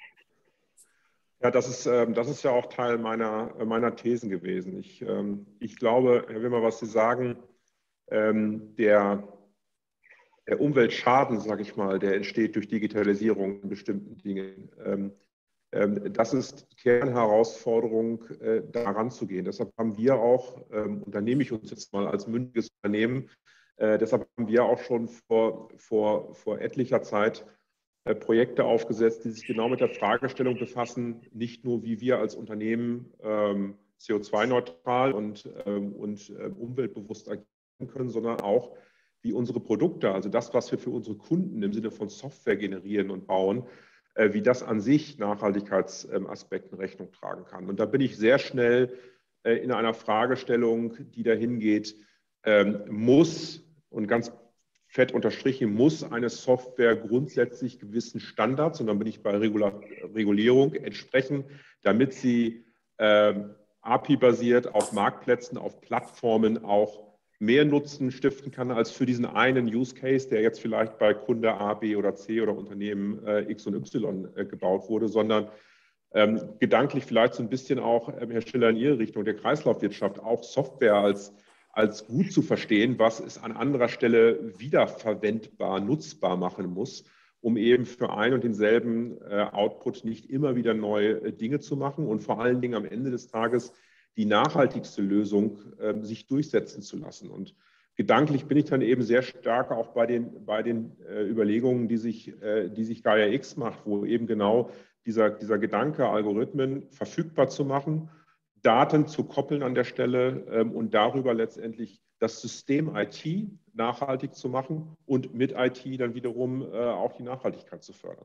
Ja, das ist, ähm, das ist ja auch Teil meiner, meiner Thesen gewesen. Ich, ähm, ich glaube, Herr Wimmer, was Sie sagen, ähm, der Der Umweltschaden, sage ich mal, der entsteht durch Digitalisierung in bestimmten Dingen. Ähm, ähm, das ist die Kernherausforderung, äh, da ranzugehen. Deshalb haben wir auch, ähm, und da nehme ich uns jetzt mal als mündiges Unternehmen, äh, deshalb haben wir auch schon vor, vor, vor etlicher Zeit äh, Projekte aufgesetzt, die sich genau mit der Fragestellung befassen, nicht nur wie wir als Unternehmen ähm, C O zwei neutral und, ähm, und äh, umweltbewusst agieren können, sondern auch, wie unsere Produkte, also das, was wir für unsere Kunden im Sinne von Software generieren und bauen, äh, wie das an sich Nachhaltigkeitsaspekten Rechnung tragen kann. Und da bin ich sehr schnell äh, in einer Fragestellung, die dahin geht, ähm, muss, und ganz fett unterstrichen, muss eine Software grundsätzlich gewissen Standards, und dann bin ich bei Regula- Regulierung, entsprechen, damit sie äh, A P I-basiert auf Marktplätzen, auf Plattformen auch mehr Nutzen stiften kann als für diesen einen Use Case, der jetzt vielleicht bei Kunde A, B oder C oder Unternehmen äh, X und Y äh, gebaut wurde, sondern Ähm, gedanklich vielleicht so ein bisschen auch, äh, Herr Schiller, in Ihre Richtung der Kreislaufwirtschaft, auch Software als, als gut zu verstehen, was es an anderer Stelle wiederverwendbar, nutzbar machen muss, um eben für einen und denselben äh, Output nicht immer wieder neue äh, Dinge zu machen und vor allen Dingen am Ende des Tages die nachhaltigste Lösung äh, sich durchsetzen zu lassen. Und gedanklich bin ich dann eben sehr stark auch bei den, bei den äh, Überlegungen, die sich, äh, die sich Gaia X macht, wo eben genau dieser, dieser Gedanke, Algorithmen verfügbar zu machen, Daten zu koppeln an der Stelle ähm, und darüber letztendlich das System I T nachhaltig zu machen und mit I T dann wiederum äh, auch die Nachhaltigkeit zu fördern.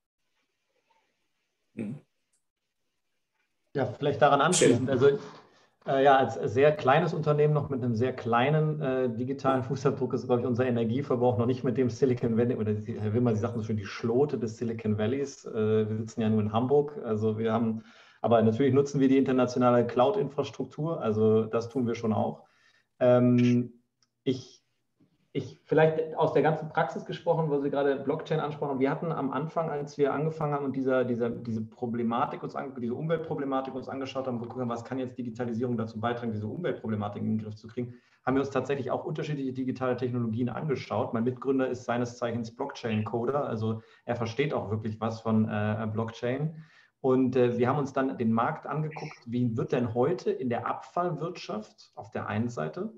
Ja, vielleicht daran anschließend. Also äh, ja, als sehr kleines Unternehmen noch mit einem sehr kleinen äh, digitalen Fußabdruck ist, glaube ich, unser Energieverbrauch noch nicht mit dem Silicon Valley, oder Herr Wimmer, Sie sagten so schön, die Schlote des Silicon Valleys. Äh, wir sitzen ja nur in Hamburg, also wir haben, aber natürlich nutzen wir die internationale Cloud-Infrastruktur, also das tun wir schon auch. Ähm, ich Ich, vielleicht aus der ganzen Praxis gesprochen, wo Sie gerade Blockchain ansprachen. Wir hatten am Anfang, als wir angefangen haben und dieser, dieser, diese Problematik uns, diese Umweltproblematik uns angeschaut haben, geguckt haben, was kann jetzt Digitalisierung dazu beitragen, diese Umweltproblematik in den Griff zu kriegen, haben wir uns tatsächlich auch unterschiedliche digitale Technologien angeschaut. Mein Mitgründer ist seines Zeichens Blockchain-Coder, also er versteht auch wirklich was von äh, Blockchain. Und äh, wir haben uns dann den Markt angeguckt, wie wird denn heute in der Abfallwirtschaft auf der einen Seite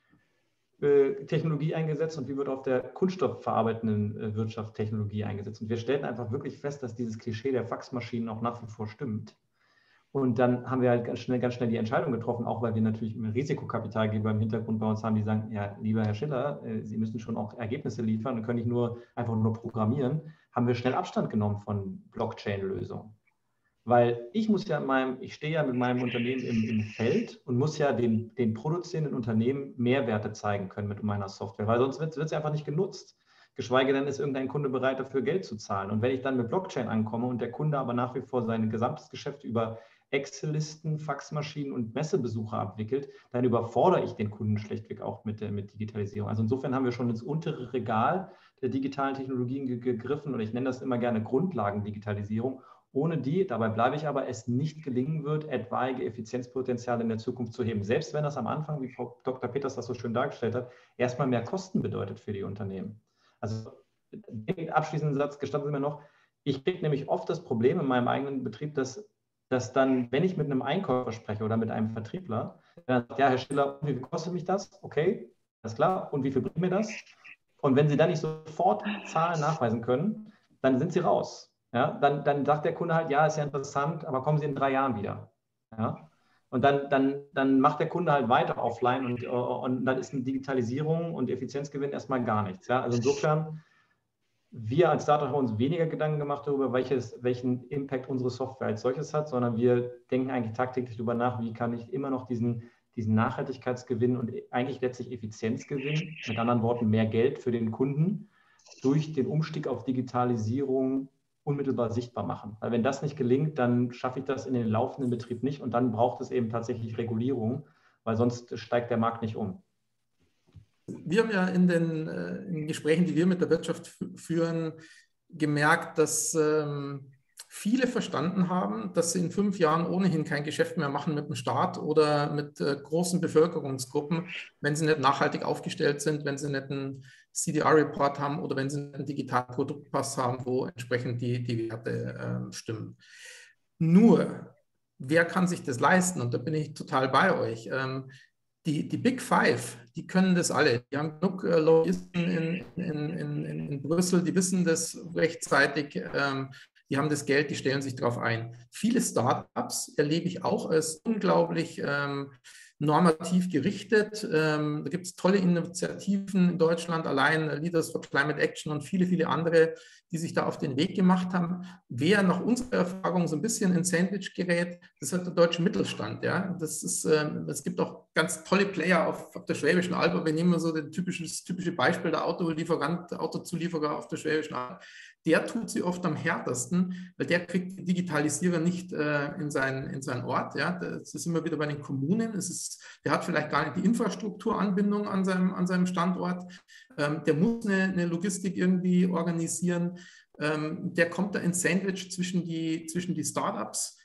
Technologie eingesetzt und wie wird auf der kunststoffverarbeitenden Wirtschaft Technologie eingesetzt. Und wir stellten einfach wirklich fest, dass dieses Klischee der Faxmaschinen auch nach wie vor stimmt. Und dann haben wir halt ganz schnell, ganz schnell die Entscheidung getroffen, auch weil wir natürlich einen Risikokapitalgeber im Hintergrund bei uns haben, die sagen, ja, lieber Herr Schiller, Sie müssen schon auch Ergebnisse liefern und können nicht nur einfach nur programmieren, haben wir schnell Abstand genommen von Blockchain-Lösungen. Weil ich muss ja in meinem, ich stehe ja mit meinem Unternehmen im, im Feld und muss ja den, den produzierenden Unternehmen Mehrwerte zeigen können mit meiner Software, weil sonst wird, wird sie einfach nicht genutzt. Geschweige denn ist irgendein Kunde bereit, dafür Geld zu zahlen. Und wenn ich dann mit Blockchain ankomme und der Kunde aber nach wie vor sein gesamtes Geschäft über Excel-Listen, Faxmaschinen und Messebesucher abwickelt, dann überfordere ich den Kunden schlechtweg auch mit, der, mit Digitalisierung. Also insofern haben wir schon ins untere Regal der digitalen Technologien gegriffen und ich nenne das immer gerne Grundlagendigitalisierung, ohne die, dabei bleibe ich aber, es nicht gelingen wird, etwaige Effizienzpotenziale in der Zukunft zu heben. Selbst wenn das am Anfang, wie Frau Doktor Peters das so schön dargestellt hat, erstmal mehr Kosten bedeutet für die Unternehmen. Also den abschließenden Satz gestatten Sie mir noch, ich kriege nämlich oft das Problem in meinem eigenen Betrieb, dass, dass dann, wenn ich mit einem Einkäufer spreche oder mit einem Vertriebler, dann sagt, ja, Herr Schiller, wie viel kostet mich das? Okay, alles klar. Und wie viel bringt mir das? Und wenn Sie dann nicht sofort Zahlen nachweisen können, dann sind Sie raus. Ja, dann, dann sagt der Kunde halt, ja, ist ja interessant, aber kommen Sie in drei Jahren wieder. Ja? Und dann, dann, dann macht der Kunde halt weiter offline und, und dann ist eine Digitalisierung und Effizienzgewinn erstmal gar nichts. Ja? Also insofern, wir als Startup haben uns weniger Gedanken gemacht darüber, welches, welchen Impact unsere Software als solches hat, sondern wir denken eigentlich tagtäglich darüber nach, wie kann ich immer noch diesen, diesen Nachhaltigkeitsgewinn und eigentlich letztlich Effizienzgewinn, mit anderen Worten mehr Geld für den Kunden, durch den Umstieg auf Digitalisierung unmittelbar sichtbar machen. Weil wenn das nicht gelingt, dann schaffe ich das in den laufenden Betrieb nicht und dann braucht es eben tatsächlich Regulierung, weil sonst steigt der Markt nicht um. Wir haben ja in den, in den Gesprächen, die wir mit der Wirtschaft führen, gemerkt, dass ähm, viele verstanden haben, dass sie in fünf Jahren ohnehin kein Geschäft mehr machen mit dem Staat oder mit äh, großen Bevölkerungsgruppen, wenn sie nicht nachhaltig aufgestellt sind, wenn sie nicht einen C D R-Report haben oder wenn sie einen digitalen Produktpass haben, wo entsprechend die, die Werte äh, stimmen. Nur, wer kann sich das leisten? Und da bin ich total bei euch. Ähm, die, die Big Five, die können das alle. Die haben genug äh, Lobbyisten in, in, in, in, in Brüssel, die wissen das rechtzeitig. Ähm, die haben das Geld, die stellen sich darauf ein. Viele Startups erlebe ich auch als unglaublich ähm, normativ gerichtet. Ähm, da gibt es tolle Initiativen in Deutschland, allein Leaders for Climate Action und viele, viele andere, die sich da auf den Weg gemacht haben. Wer nach unserer Erfahrung so ein bisschen ins Sandwich gerät, das ist der deutsche Mittelstand. Ja? Das ist, ähm, es gibt auch ganz tolle Player auf, auf der Schwäbischen Alb. Wir nehmen so das typische, das typische Beispiel der Autolieferant, Autozulieferer auf der Schwäbischen Alb. Der tut sie oft am härtesten, weil der kriegt die Digitalisierer nicht äh, in, seinen, in seinen Ort. Ja? Das ist immer wieder bei den Kommunen. Es ist, der hat vielleicht gar nicht die Infrastrukturanbindung an seinem, an seinem Standort. Ähm, der muss eine, eine Logistik irgendwie organisieren. Ähm, der kommt da ins Sandwich zwischen die, zwischen die Startups,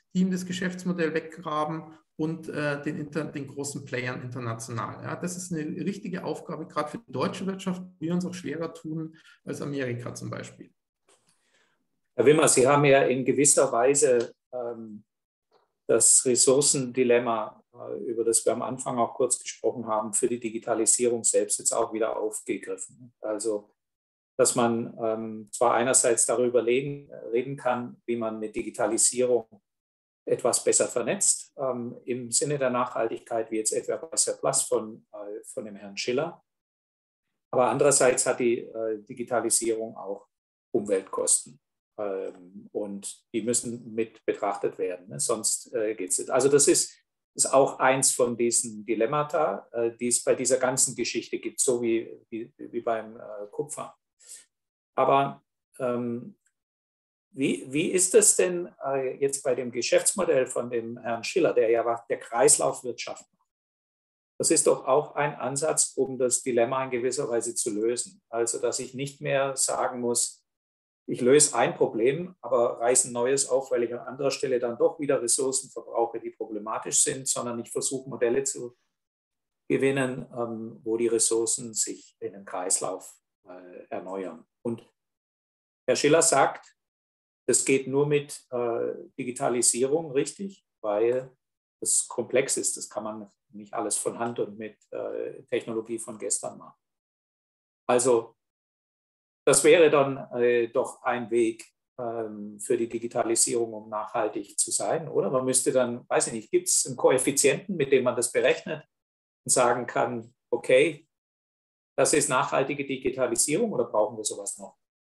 die ihm das Geschäftsmodell weggraben und äh, den, Inter den großen Playern international. Ja, das ist eine richtige Aufgabe, gerade für die deutsche Wirtschaft, die wir uns auch schwerer tun als Amerika zum Beispiel. Herr Wimmer, Sie haben ja in gewisser Weise ähm, das Ressourcendilemma, äh, über das wir am Anfang auch kurz gesprochen haben, für die Digitalisierung selbst jetzt auch wieder aufgegriffen. Also, dass man ähm, zwar einerseits darüber reden, reden kann, wie man mit Digitalisierung etwas besser vernetzt, ähm, im Sinne der Nachhaltigkeit, wie jetzt etwa bei Surplus von, äh, von dem Herrn Schiller. Aber andererseits hat die äh, Digitalisierung auch Umweltkosten. Ähm, und die müssen mit betrachtet werden, ne? Sonst äh, geht es nicht. Also das ist, ist auch eins von diesen Dilemmata, äh, die es bei dieser ganzen Geschichte gibt, so wie, wie, wie beim äh, Kupfer. Aber ähm, wie, wie ist es denn äh, jetzt bei dem Geschäftsmodell von dem Herrn Schiller, der ja der Kreislaufwirtschaft macht? Das ist doch auch ein Ansatz, um das Dilemma in gewisser Weise zu lösen. Also, dass ich nicht mehr sagen muss, ich löse ein Problem, aber reiße ein neues auf, weil ich an anderer Stelle dann doch wieder Ressourcen verbrauche, die problematisch sind, sondern ich versuche Modelle zu gewinnen, ähm, wo die Ressourcen sich in einem Kreislauf äh, erneuern. Und Herr Schiller sagt, das geht nur mit äh, Digitalisierung richtig, weil es komplex ist. Das kann man nicht alles von Hand und mit äh, Technologie von gestern machen. Also das wäre dann äh, doch ein Weg ähm, für die Digitalisierung, um nachhaltig zu sein, oder? Man müsste dann, weiß ich nicht, gibt es einen Koeffizienten, mit dem man das berechnet und sagen kann, okay, das ist nachhaltige Digitalisierung, oder brauchen wir sowas noch?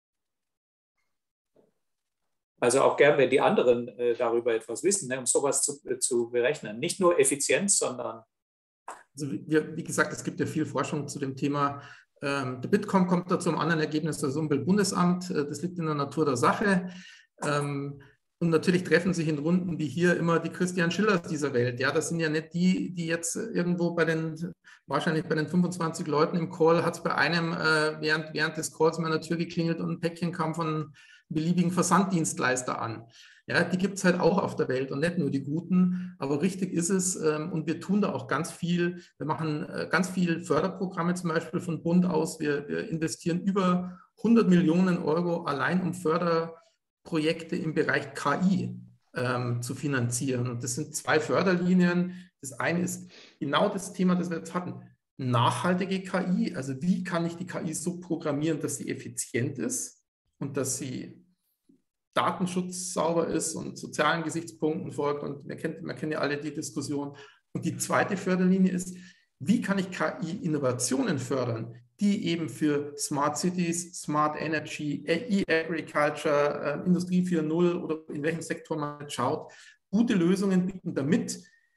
Also auch gern, wenn die anderen äh, darüber etwas wissen, ne, um sowas zu, äh, zu berechnen. Nicht nur Effizienz, sondern... Also wie, wie gesagt, es gibt ja viel Forschung zu dem Thema. Ähm, der Bitkom kommt da zum anderen Ergebnis, das Umweltbundesamt. Äh, das liegt in der Natur der Sache. Ähm, und natürlich treffen sich in Runden wie hier immer die Christian Schillers dieser Welt. Ja, das sind ja nicht die, die jetzt irgendwo bei den, wahrscheinlich bei den fünfundzwanzig Leuten im Call, hat es bei einem äh, während, während des Calls an meiner Tür geklingelt und ein Päckchen kam von beliebigen Versanddienstleister an. Ja, die gibt es halt auch auf der Welt und nicht nur die guten, aber richtig ist es ähm, und wir tun da auch ganz viel. Wir machen äh, ganz viele Förderprogramme zum Beispiel von Bund aus. Wir, wir investieren über hundert Millionen Euro allein, um Förderprojekte im Bereich K I ähm, zu finanzieren. Und das sind zwei Förderlinien. Das eine ist genau das Thema, das wir jetzt hatten. Nachhaltige K I, also wie kann ich die K I so programmieren, dass sie effizient ist und dass sie Datenschutz sauber ist und sozialen Gesichtspunkten folgt. Und wir kennen, wir kennen ja alle die Diskussion. Und die zweite Förderlinie ist, wie kann ich K I-Innovationen fördern, die eben für Smart Cities, Smart Energy, E-Agriculture, äh, Industrie vier Punkt null oder in welchem Sektor man schaut, gute Lösungen bieten, damit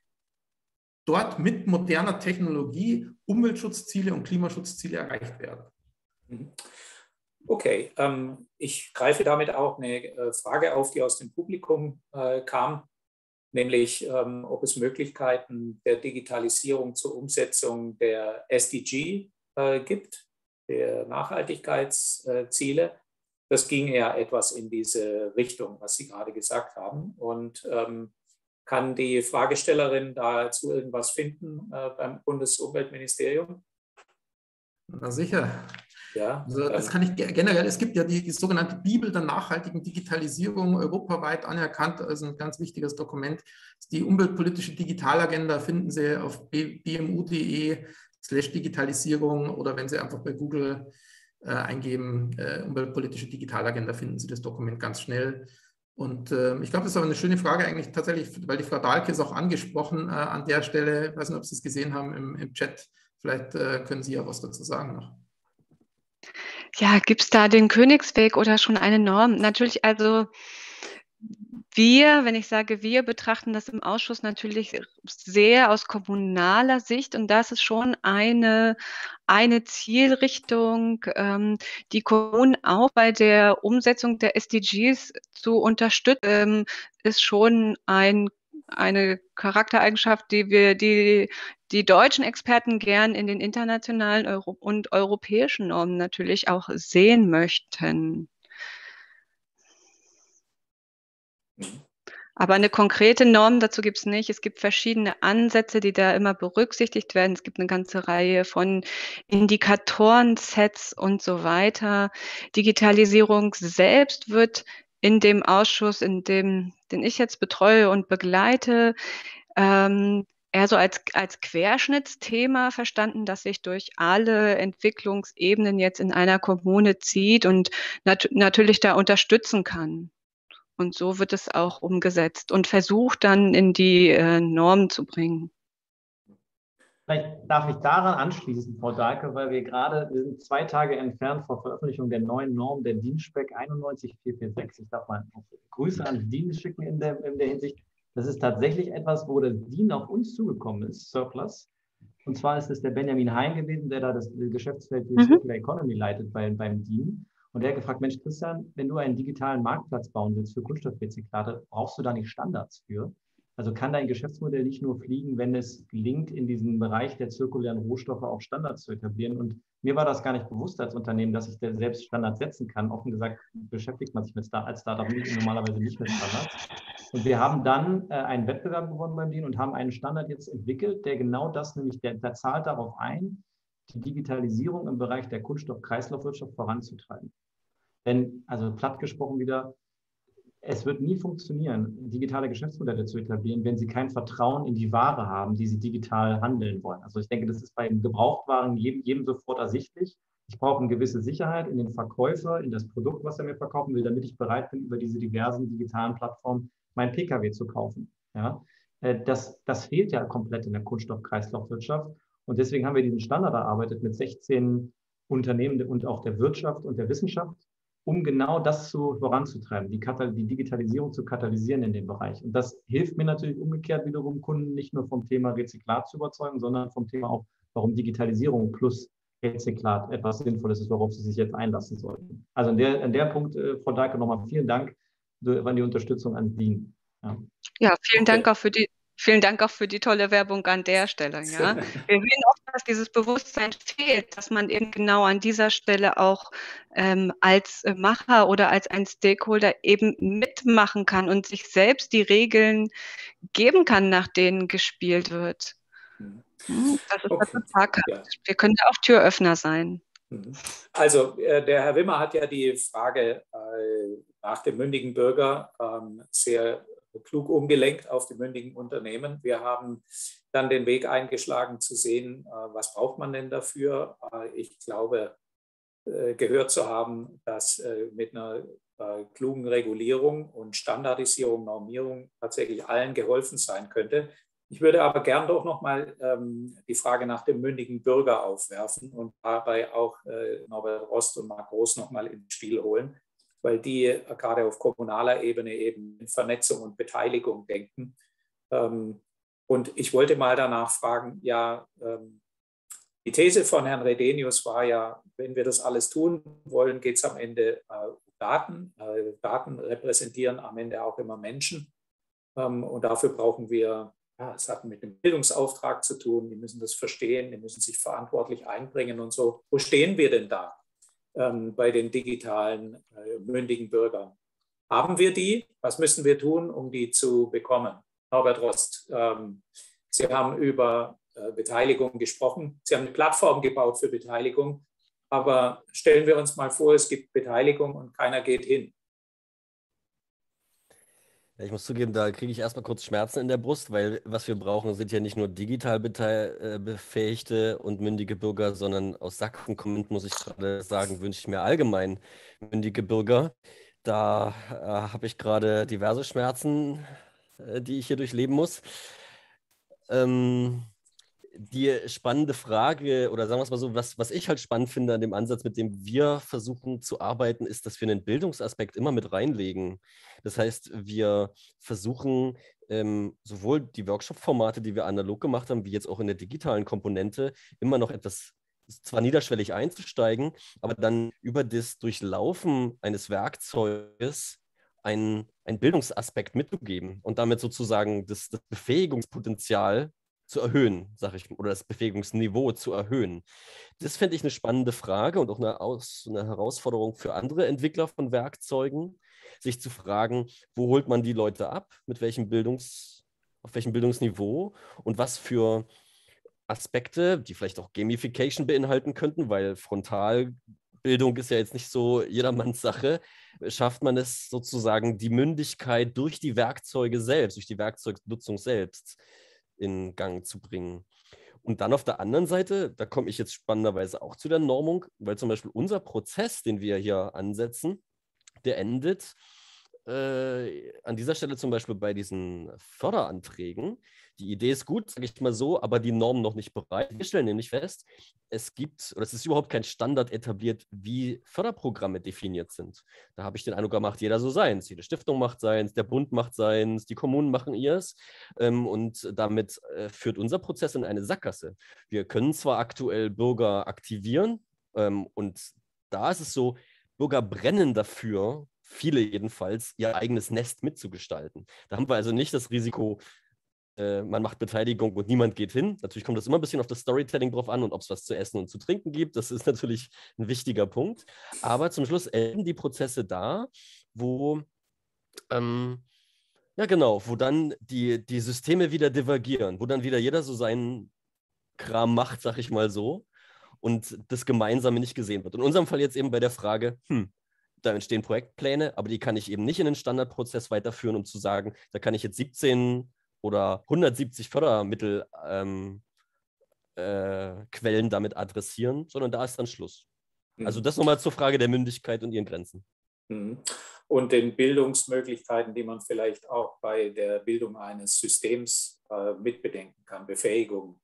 dort mit moderner Technologie Umweltschutzziele und Klimaschutzziele erreicht werden. Mhm. Okay, ähm, ich greife damit auch eine äh, Frage auf, die aus dem Publikum äh, kam, nämlich ähm, ob es Möglichkeiten der Digitalisierung zur Umsetzung der S D G äh, gibt, der Nachhaltigkeitsziele. Das ging ja etwas in diese Richtung, was Sie gerade gesagt haben. Und ähm, kann die Fragestellerin dazu irgendwas finden äh, beim Bundesumweltministerium? Na sicher. Ja, also das kann ich generell, es gibt ja die, die sogenannte Bibel der nachhaltigen Digitalisierung, europaweit anerkannt, also ein ganz wichtiges Dokument. Die umweltpolitische Digitalagenda finden Sie auf b m u punkt de slash Digitalisierung oder wenn Sie einfach bei Google äh, eingeben, äh, umweltpolitische Digitalagenda, finden Sie das Dokument ganz schnell. Und äh, ich glaube, das ist aber eine schöne Frage eigentlich tatsächlich, weil die Frau Dahlke ist auch angesprochen äh, an der Stelle. Ich weiß nicht, ob Sie es gesehen haben im, im Chat. Vielleicht äh, können Sie ja was dazu sagen noch. Ja, gibt es da den Königsweg oder schon eine Norm? Natürlich, also wir, wenn ich sage wir, betrachten das im Ausschuss natürlich sehr aus kommunaler Sicht und das ist schon eine, eine Zielrichtung, ähm, die Kommunen auch bei der Umsetzung der S D Gs zu unterstützen, ähm, ist schon ein eine Charaktereigenschaft, die wir, die die deutschen Experten gern in den internationalen Euro- und europäischen Normen natürlich auch sehen möchten. Aber eine konkrete Norm dazu gibt es nicht. Es gibt verschiedene Ansätze, die da immer berücksichtigt werden. Es gibt eine ganze Reihe von Indikatoren-Sets und so weiter. Digitalisierung selbst wird in dem Ausschuss, in dem, den ich jetzt betreue und begleite, ähm, eher so als, als Querschnittsthema verstanden, das sich durch alle Entwicklungsebenen jetzt in einer Kommune zieht und nat- natürlich da unterstützen kann. Und so wird es auch umgesetzt und versucht dann in die äh, Normen zu bringen. Vielleicht darf ich daran anschließen, Frau Dahlke, weil wir gerade, wir sind zwei Tage entfernt vor Veröffentlichung der neuen Norm, der DIN-Spec einundneunzig vier vier sechs. Ich darf mal Grüße an DIN schicken in der, in der Hinsicht. Das ist tatsächlich etwas, wo der DIN auf uns zugekommen ist, Surplus. Und zwar ist es der Benjamin Hein gewesen, der da das Geschäftsfeld für die Circular Economy leitet bei, beim DIN. Und der hat gefragt, Mensch, Christian, wenn du einen digitalen Marktplatz bauen willst für Kunststoffrezyklate, brauchst du da nicht Standards für? Also kann dein Geschäftsmodell nicht nur fliegen, wenn es gelingt, in diesem Bereich der zirkulären Rohstoffe auch Standards zu etablieren. Und mir war das gar nicht bewusst als Unternehmen, dass ich selbst Standards setzen kann. Offen gesagt beschäftigt man sich mit Star als Startup nicht, normalerweise nicht mit Standards. Und wir haben dann äh, einen Wettbewerb gewonnen beim DIN und haben einen Standard jetzt entwickelt, der genau das, nämlich der, der zahlt darauf ein, die Digitalisierung im Bereich der Kunststoff-Kreislaufwirtschaft voranzutreiben. Denn, also platt gesprochen wieder, es wird nie funktionieren, digitale Geschäftsmodelle zu etablieren, wenn Sie kein Vertrauen in die Ware haben, die Sie digital handeln wollen. Also ich denke, das ist bei Gebrauchtwaren jedem, jedem sofort ersichtlich. Ich brauche eine gewisse Sicherheit in den Verkäufer, in das Produkt, was er mir verkaufen will, damit ich bereit bin, über diese diversen digitalen Plattformen meinen P K W zu kaufen. Ja? Das, das fehlt ja komplett in der Kunststoff-Kreislaufwirtschaft. Und deswegen haben wir diesen Standard erarbeitet mit sechzehn Unternehmen und auch der Wirtschaft und der Wissenschaft, um genau das zu, voranzutreiben, die, die Digitalisierung zu katalysieren in dem Bereich. Und das hilft mir natürlich umgekehrt wiederum, Kunden nicht nur vom Thema Rezyklat zu überzeugen, sondern vom Thema auch, warum Digitalisierung plus Rezyklat etwas Sinnvolles ist, worauf Sie sich jetzt einlassen sollten. Also an der, an der Punkt, äh, Frau Dahlke, nochmal vielen Dank an die Unterstützung an DIN. Ja, ja vielen okay. Dank auch für die Vielen Dank auch für die tolle Werbung an der Stelle. Ja. Wir sehen oft, dass dieses Bewusstsein fehlt, dass man eben genau an dieser Stelle auch ähm, als Macher oder als ein Stakeholder eben mitmachen kann und sich selbst die Regeln geben kann, nach denen gespielt wird. Das ist okay. total ja. Wir können ja auch Türöffner sein. Also äh, der Herr Wimmer hat ja die Frage äh, nach dem mündigen Bürger ähm, sehr klug umgelenkt auf die mündigen Unternehmen. Wir haben dann den Weg eingeschlagen zu sehen, was braucht man denn dafür. Ich glaube, gehört zu haben, dass mit einer klugen Regulierung und Standardisierung, Normierung tatsächlich allen geholfen sein könnte. Ich würde aber gern doch noch mal die Frage nach dem mündigen Bürger aufwerfen und dabei auch Norbert Rost und Marc Groß noch mal ins Spiel holen, weil die gerade auf kommunaler Ebene eben in Vernetzung und Beteiligung denken. Und ich wollte mal danach fragen, ja, die These von Herrn Redenius war ja, wenn wir das alles tun wollen, geht es am Ende um Daten. Daten repräsentieren am Ende auch immer Menschen. Und dafür brauchen wir, ja, es hat mit dem Bildungsauftrag zu tun, die müssen das verstehen, die müssen sich verantwortlich einbringen und so. Wo stehen wir denn da? Bei den digitalen äh, mündigen Bürgern. Haben wir die? Was müssen wir tun, um die zu bekommen? Norbert Rost, ähm, Sie haben über äh, Beteiligung gesprochen. Sie haben eine Plattform gebaut für Beteiligung. Aber stellen wir uns mal vor, es gibt Beteiligung und keiner geht hin. Ja, ich muss zugeben, da kriege ich erstmal kurz Schmerzen in der Brust, weil was wir brauchen, sind ja nicht nur digital befähigte und mündige Bürger, sondern aus Sachsen kommend, muss ich gerade sagen, wünsche ich mir allgemein mündige Bürger. Da äh, habe ich gerade diverse Schmerzen, äh, die ich hier durchleben muss. Ähm, die spannende Frage, oder sagen wir es mal so, was, was ich halt spannend finde an dem Ansatz, mit dem wir versuchen zu arbeiten, ist, dass wir einen Bildungsaspekt immer mit reinlegen. Das heißt, wir versuchen ähm, sowohl die Workshop-Formate, die wir analog gemacht haben, wie jetzt auch in der digitalen Komponente, immer noch etwas, zwar niederschwellig einzusteigen, aber dann über das Durchlaufen eines Werkzeuges einen, einen Bildungsaspekt mitzugeben und damit sozusagen das, das Befähigungspotenzial zu erhöhen, sage ich, oder das Befähigungsniveau zu erhöhen? Das fände ich eine spannende Frage und auch eine, Aus, eine Herausforderung für andere Entwickler von Werkzeugen, sich zu fragen, wo holt man die Leute ab, mit welchem Bildungs, auf welchem Bildungsniveau und was für Aspekte, die vielleicht auch Gamification beinhalten könnten, weil Frontalbildung ist ja jetzt nicht so jedermanns Sache, schafft man es sozusagen, die Mündigkeit durch die Werkzeuge selbst, durch die Werkzeugnutzung selbst in Gang zu bringen. Und dann auf der anderen Seite, da komme ich jetzt spannenderweise auch zu der Normung, weil zum Beispiel unser Prozess, den wir hier ansetzen, der endet äh, an dieser Stelle zum Beispiel bei diesen Förderanträgen. Die Idee ist gut, sage ich mal so, aber die Norm noch nicht bereit. Wir stellen nämlich fest, es gibt, oder es ist überhaupt kein Standard etabliert, wie Förderprogramme definiert sind. Da habe ich den Eindruck, da macht jeder so seins. Jede Stiftung macht seins, der Bund macht seins, die Kommunen machen ihrs. Ähm, und damit äh, führt unser Prozess in eine Sackgasse. Wir können zwar aktuell Bürger aktivieren ähm, und da ist es so, Bürger brennen dafür, viele jedenfalls, ihr eigenes Nest mitzugestalten. Da haben wir also nicht das Risiko, äh, man macht Beteiligung und niemand geht hin. Natürlich kommt das immer ein bisschen auf das Storytelling drauf an und ob es was zu essen und zu trinken gibt. Das ist natürlich ein wichtiger Punkt. Aber zum Schluss enden die Prozesse da, wo, ähm, ja genau, wo dann die, die Systeme wieder divergieren, wo dann wieder jeder so seinen Kram macht, sag ich mal so, und das Gemeinsame nicht gesehen wird. In unserem Fall jetzt eben bei der Frage, hm, da entstehen Projektpläne, aber die kann ich eben nicht in den Standardprozess weiterführen, um zu sagen, da kann ich jetzt siebzehn oder hundertsiebzig Fördermittelquellen ähm, äh, damit adressieren, sondern da ist dann Schluss. Mhm. Also das nochmal zur Frage der Mündigkeit und ihren Grenzen. Mhm. Und den Bildungsmöglichkeiten, die man vielleicht auch bei der Bildung eines Systems äh, mitbedenken kann, Befähigung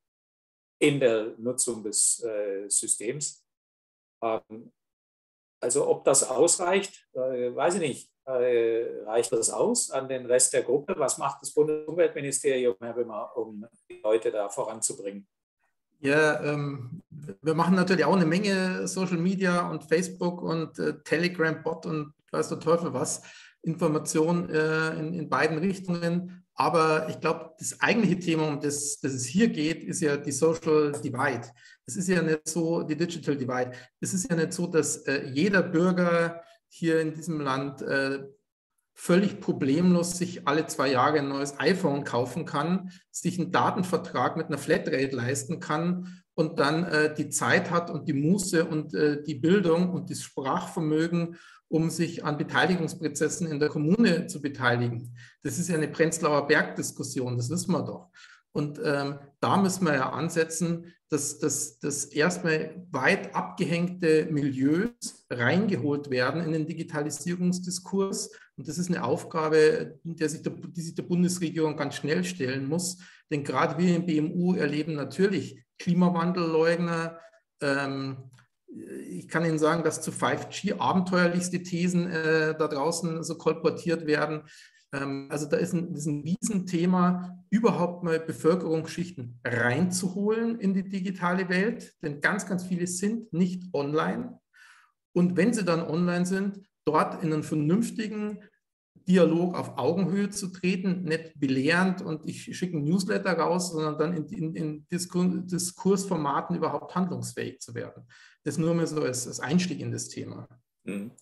in der Nutzung des äh, Systems. Ähm, also ob das ausreicht, äh, weiß ich nicht. Äh, reicht das aus an den Rest der Gruppe? Was macht das Bundesumweltministerium, Herr Wimmer, um die Leute da voranzubringen? Ja, ähm, wir machen natürlich auch eine Menge Social Media und Facebook und äh, Telegram-Bot und weiß der Teufel was, Information äh, in, in beiden Richtungen. Aber ich glaube, das eigentliche Thema, um das, das es hier geht, ist ja die Social Divide. Es ist ja nicht so, die Digital Divide. Es ist ja nicht so, dass äh, jeder Bürger hier in diesem Land äh, völlig problemlos sich alle zwei Jahre ein neues iPhone kaufen kann, sich einen Datenvertrag mit einer Flatrate leisten kann und dann äh, die Zeit hat und die Muße und äh, die Bildung und das Sprachvermögen, um sich an Beteiligungsprozessen in der Kommune zu beteiligen. Das ist ja eine Prenzlauer Berg-Diskussion, das wissen wir doch. Und ähm, da müssen wir ja ansetzen, dass, dass, dass erstmal weit abgehängte Milieus reingeholt werden in den Digitalisierungsdiskurs. Und das ist eine Aufgabe, der sich der, die sich der Bundesregierung ganz schnell stellen muss. Denn gerade wir im B M U erleben natürlich Klimawandelleugner. Ähm, ich kann Ihnen sagen, dass zu fünf G abenteuerlichste Thesen äh, da draußen so kolportiert werden. Also da ist ein, ist ein Riesenthema, überhaupt mal Bevölkerungsschichten reinzuholen in die digitale Welt, denn ganz, ganz viele sind nicht online. Und wenn sie dann online sind, dort in einen vernünftigen Dialog auf Augenhöhe zu treten, nicht belehrend und ich schicke einen Newsletter raus, sondern dann in, in, in Diskur Diskursformaten überhaupt handlungsfähig zu werden. Das nur mal so als, als Einstieg in das Thema. Mhm.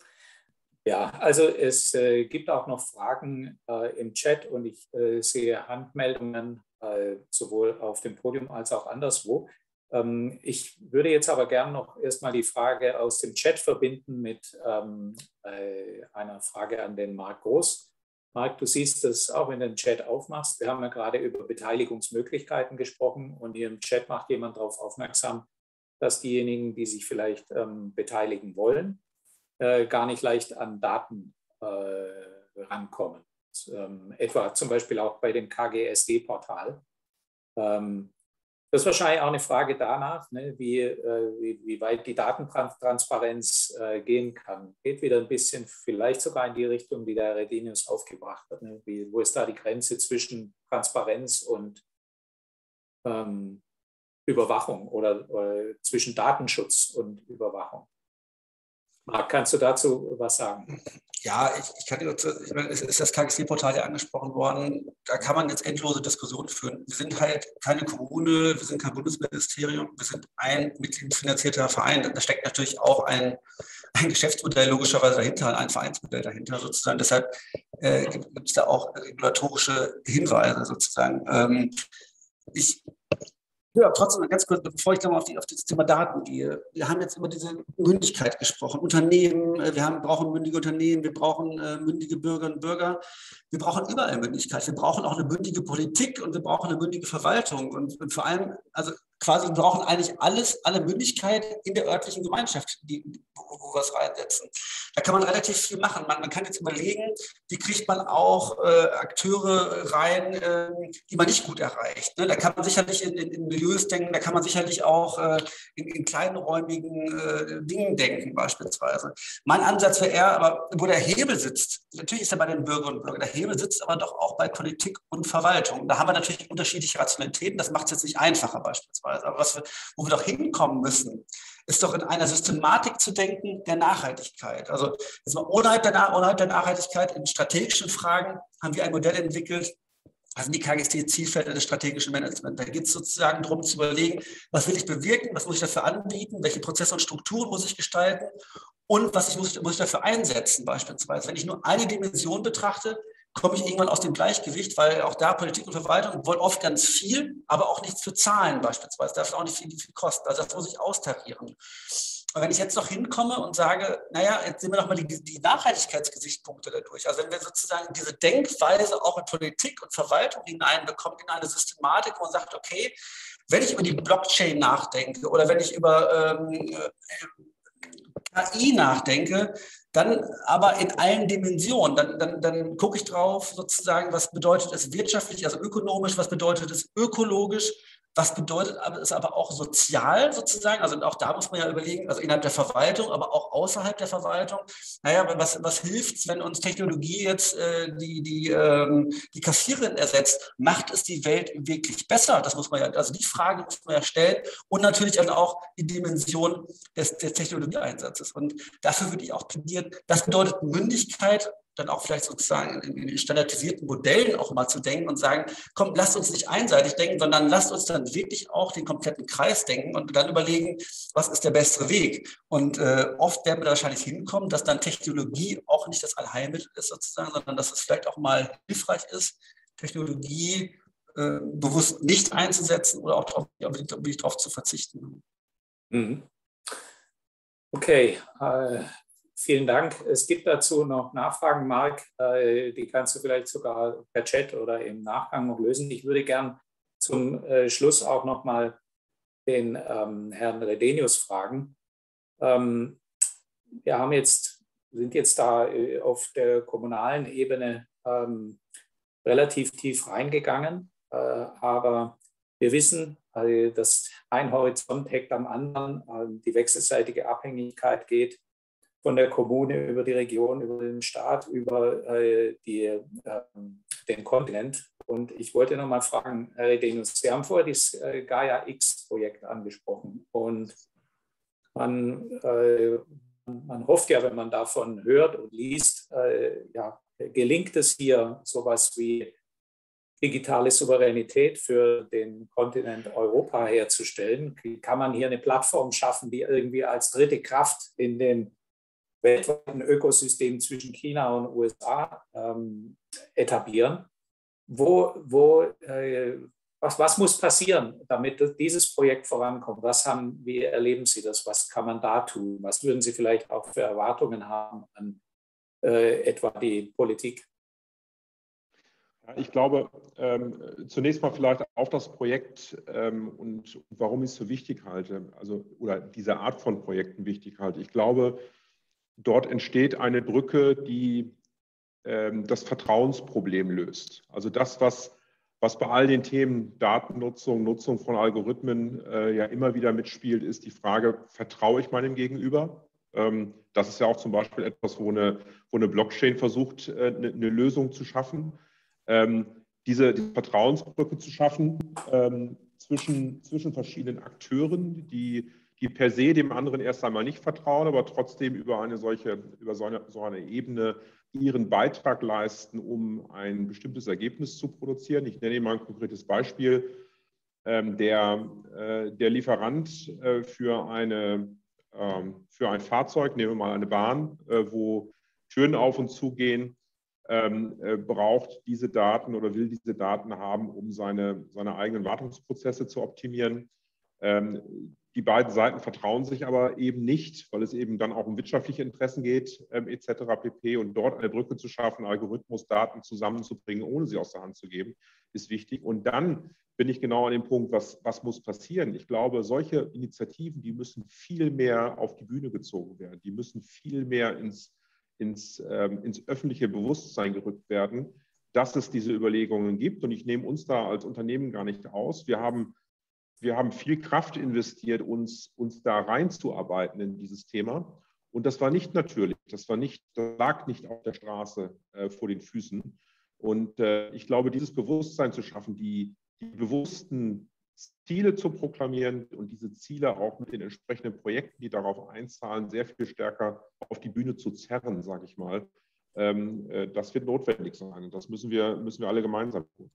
Ja, also es äh, gibt auch noch Fragen äh, im Chat und ich äh, sehe Handmeldungen äh, sowohl auf dem Podium als auch anderswo. Ähm, ich würde jetzt aber gerne noch erstmal die Frage aus dem Chat verbinden mit ähm, äh, einer Frage an den Marc Groß. Marc, du siehst das auch, wenn du den Chat aufmachst. Wir haben ja gerade über Beteiligungsmöglichkeiten gesprochen und hier im Chat macht jemand darauf aufmerksam, dass diejenigen, die sich vielleicht ähm, beteiligen wollen, Äh, gar nicht leicht an Daten äh, rankommen. Ähm, etwa zum Beispiel auch bei dem K G S D-Portal. Ähm, das ist wahrscheinlich auch eine Frage danach, ne, wie, äh, wie, wie weit die Datentransparenz äh, gehen kann. Geht wieder ein bisschen vielleicht sogar in die Richtung, die der Redenius aufgebracht hat. Ne? Wie, wo ist da die Grenze zwischen Transparenz und ähm, Überwachung oder, oder zwischen Datenschutz und Überwachung? Marc, kannst du dazu was sagen? Ja, ich, ich kann dazu, ich meine, es ist das K G C-Portal ja angesprochen worden. Da kann man jetzt endlose Diskussionen führen. Wir sind halt keine Kommune, wir sind kein Bundesministerium, wir sind ein mitgliedsfinanzierter Verein. Da steckt natürlich auch ein, ein Geschäftsmodell logischerweise dahinter, ein Vereinsmodell dahinter sozusagen. Deshalb äh, gibt es da auch regulatorische Hinweise sozusagen. Ähm, ich Ja, trotzdem ganz kurz, bevor ich nochmal auf, die, auf das Thema Daten gehe. Wir haben jetzt über diese Mündigkeit gesprochen. Unternehmen, wir haben, brauchen mündige Unternehmen, wir brauchen äh, mündige Bürgerinnen und Bürger. Wir brauchen überall Mündigkeit. Wir brauchen auch eine mündige Politik und wir brauchen eine mündige Verwaltung. Und, und vor allem, also quasi, wir brauchen eigentlich alles, alle Mündigkeit in der örtlichen Gemeinschaft, die, wo, wo wir es reinsetzen. Da kann man relativ viel machen. Man, man kann jetzt überlegen, wie kriegt man auch äh, Akteure rein, äh, die man nicht gut erreicht. Ne? Da kann man sicherlich in, in, in Milieus denken, da kann man sicherlich auch äh, in, in kleinräumigen äh, Dingen denken beispielsweise. Mein Ansatz wäre eher, aber wo der Hebel sitzt, natürlich ist er bei den Bürgerinnen und Bürgern, der Hebel sitzt aber doch auch bei Politik und Verwaltung. Da haben wir natürlich unterschiedliche Rationalitäten, das macht es jetzt nicht einfacher beispielsweise. Aber was wir, wo wir doch hinkommen müssen, ist doch in einer Systematik zu denken der Nachhaltigkeit. Also jetzt mal oberhalb der, oberhalb der Nachhaltigkeit in strategischen Fragen haben wir ein Modell entwickelt, das sind die K G C-Zielfelder des strategischen Managements. Da geht es sozusagen darum zu überlegen, was will ich bewirken, was muss ich dafür anbieten, welche Prozesse und Strukturen muss ich gestalten und was ich muss, muss ich dafür einsetzen beispielsweise. Wenn ich nur eine Dimension betrachte, komme ich irgendwann aus dem Gleichgewicht, weil auch da Politik und Verwaltung wollen oft ganz viel, aber auch nichts für Zahlen beispielsweise. Darf auch nicht viel, viel kosten. Also das muss ich austarieren. Und wenn ich jetzt noch hinkomme und sage, naja, jetzt sehen wir nochmal die, die Nachhaltigkeitsgesichtspunkte dadurch. Also wenn wir sozusagen diese Denkweise auch in Politik und Verwaltung hineinbekommen, in eine Systematik, wo man sagt, okay, wenn ich über die Blockchain nachdenke oder wenn ich über ähm, K I nachdenke, dann aber in allen Dimensionen. Dann, dann, dann gucke ich drauf, sozusagen, was bedeutet es wirtschaftlich, also ökonomisch, was bedeutet es ökologisch, was bedeutet es aber auch sozial sozusagen. Also auch da muss man ja überlegen, also innerhalb der Verwaltung, aber auch außerhalb der Verwaltung. Naja, was, was hilft es, wenn uns Technologie jetzt äh, die, die, ähm, die Kassiererin ersetzt? Macht es die Welt wirklich besser? Das muss man ja, also die Frage muss man ja stellen. Und natürlich dann auch die Dimension des, des Technologieeinsatzes. Und dafür würde ich auch plädieren, das bedeutet Mündigkeit, dann auch vielleicht sozusagen in standardisierten Modellen auch mal zu denken und sagen, komm, lasst uns nicht einseitig denken, sondern lasst uns dann wirklich auch den kompletten Kreis denken und dann überlegen, was ist der bessere Weg. Und äh, oft werden wir da wahrscheinlich hinkommen, dass dann Technologie auch nicht das Allheilmittel ist sozusagen, sondern dass es vielleicht auch mal hilfreich ist, Technologie äh, bewusst nicht einzusetzen oder auch darauf, darauf zu verzichten. Mhm. Okay, äh, vielen Dank. Es gibt dazu noch Nachfragen, Marc. Äh, die kannst du vielleicht sogar per Chat oder im Nachgang noch lösen. Ich würde gern zum äh, Schluss auch noch mal den ähm, Herrn Redenius fragen. Ähm, wir haben jetzt, sind jetzt da äh, auf der kommunalen Ebene ähm, relativ tief reingegangen, äh, aber wir wissen, äh, dass ein Horizont hängt am anderen, äh, die wechselseitige Abhängigkeit geht von der Kommune über die Region, über den Staat, über äh, die, äh, den Kontinent. Und ich wollte noch mal fragen, Herr Redenius, Sie haben vorher das äh, Gaia-X-Projekt angesprochen. Und man, äh, man hofft ja, wenn man davon hört und liest, äh, ja, gelingt es hier, sowas wie digitale Souveränität für den Kontinent Europa herzustellen? Kann man hier eine Plattform schaffen, die irgendwie als dritte Kraft in den weltweiten Ökosystem zwischen China und U S A ähm, etablieren? Wo, wo, äh, was, was muss passieren, damit dieses Projekt vorankommt? Was haben, wie erleben Sie das? Was kann man da tun? Was würden Sie vielleicht auch für Erwartungen haben an äh, etwa die Politik? Ich glaube, ähm, zunächst mal vielleicht auf das Projekt ähm, und warum ich es so wichtig halte, also oder diese Art von Projekten wichtig halte. Ich glaube, dort entsteht eine Brücke, die ähm, das Vertrauensproblem löst. Also das, was, was bei all den Themen Datennutzung, Nutzung von Algorithmen äh, ja immer wieder mitspielt, ist die Frage, vertraue ich meinem Gegenüber? Ähm, das ist ja auch zum Beispiel etwas, wo eine, wo eine Blockchain versucht, äh, eine, eine Lösung zu schaffen. Ähm, diese, diese Vertrauensbrücke zu schaffen ähm, zwischen, zwischen verschiedenen Akteuren, die die per se dem anderen erst einmal nicht vertrauen, aber trotzdem über eine solche, über so eine, so eine Ebene ihren Beitrag leisten, um ein bestimmtes Ergebnis zu produzieren. Ich nenne Ihnen mal ein konkretes Beispiel. Ähm, der, äh, der Lieferant äh, für, eine, ähm, für ein Fahrzeug, nehmen wir mal eine Bahn, äh, wo Türen auf und zu gehen, ähm, äh, braucht diese Daten oder will diese Daten haben, um seine, seine eigenen Wartungsprozesse zu optimieren. Ähm, die beiden Seiten vertrauen sich aber eben nicht, weil es eben dann auch um wirtschaftliche Interessen geht, ähm, et cetera pp. Und dort eine Brücke zu schaffen, Algorithmus, Daten zusammenzubringen, ohne sie aus der Hand zu geben, ist wichtig. Und dann bin ich genau an dem Punkt, was, was muss passieren? Ich glaube, solche Initiativen, die müssen viel mehr auf die Bühne gezogen werden. Die müssen viel mehr ins, ins, ähm, ins öffentliche Bewusstsein gerückt werden, dass es diese Überlegungen gibt. Und ich nehme uns da als Unternehmen gar nicht aus. Wir haben Wir haben viel Kraft investiert, uns, uns da reinzuarbeiten in dieses Thema. Und das war nicht natürlich, das, war nicht, das lag nicht auf der Straße äh, vor den Füßen. Und äh, ich glaube, dieses Bewusstsein zu schaffen, die, die bewussten Ziele zu proklamieren und diese Ziele auch mit den entsprechenden Projekten, die darauf einzahlen, sehr viel stärker auf die Bühne zu zerren, sage ich mal, ähm, äh, das wird notwendig sein. Und das müssen wir, müssen wir alle gemeinsam tun.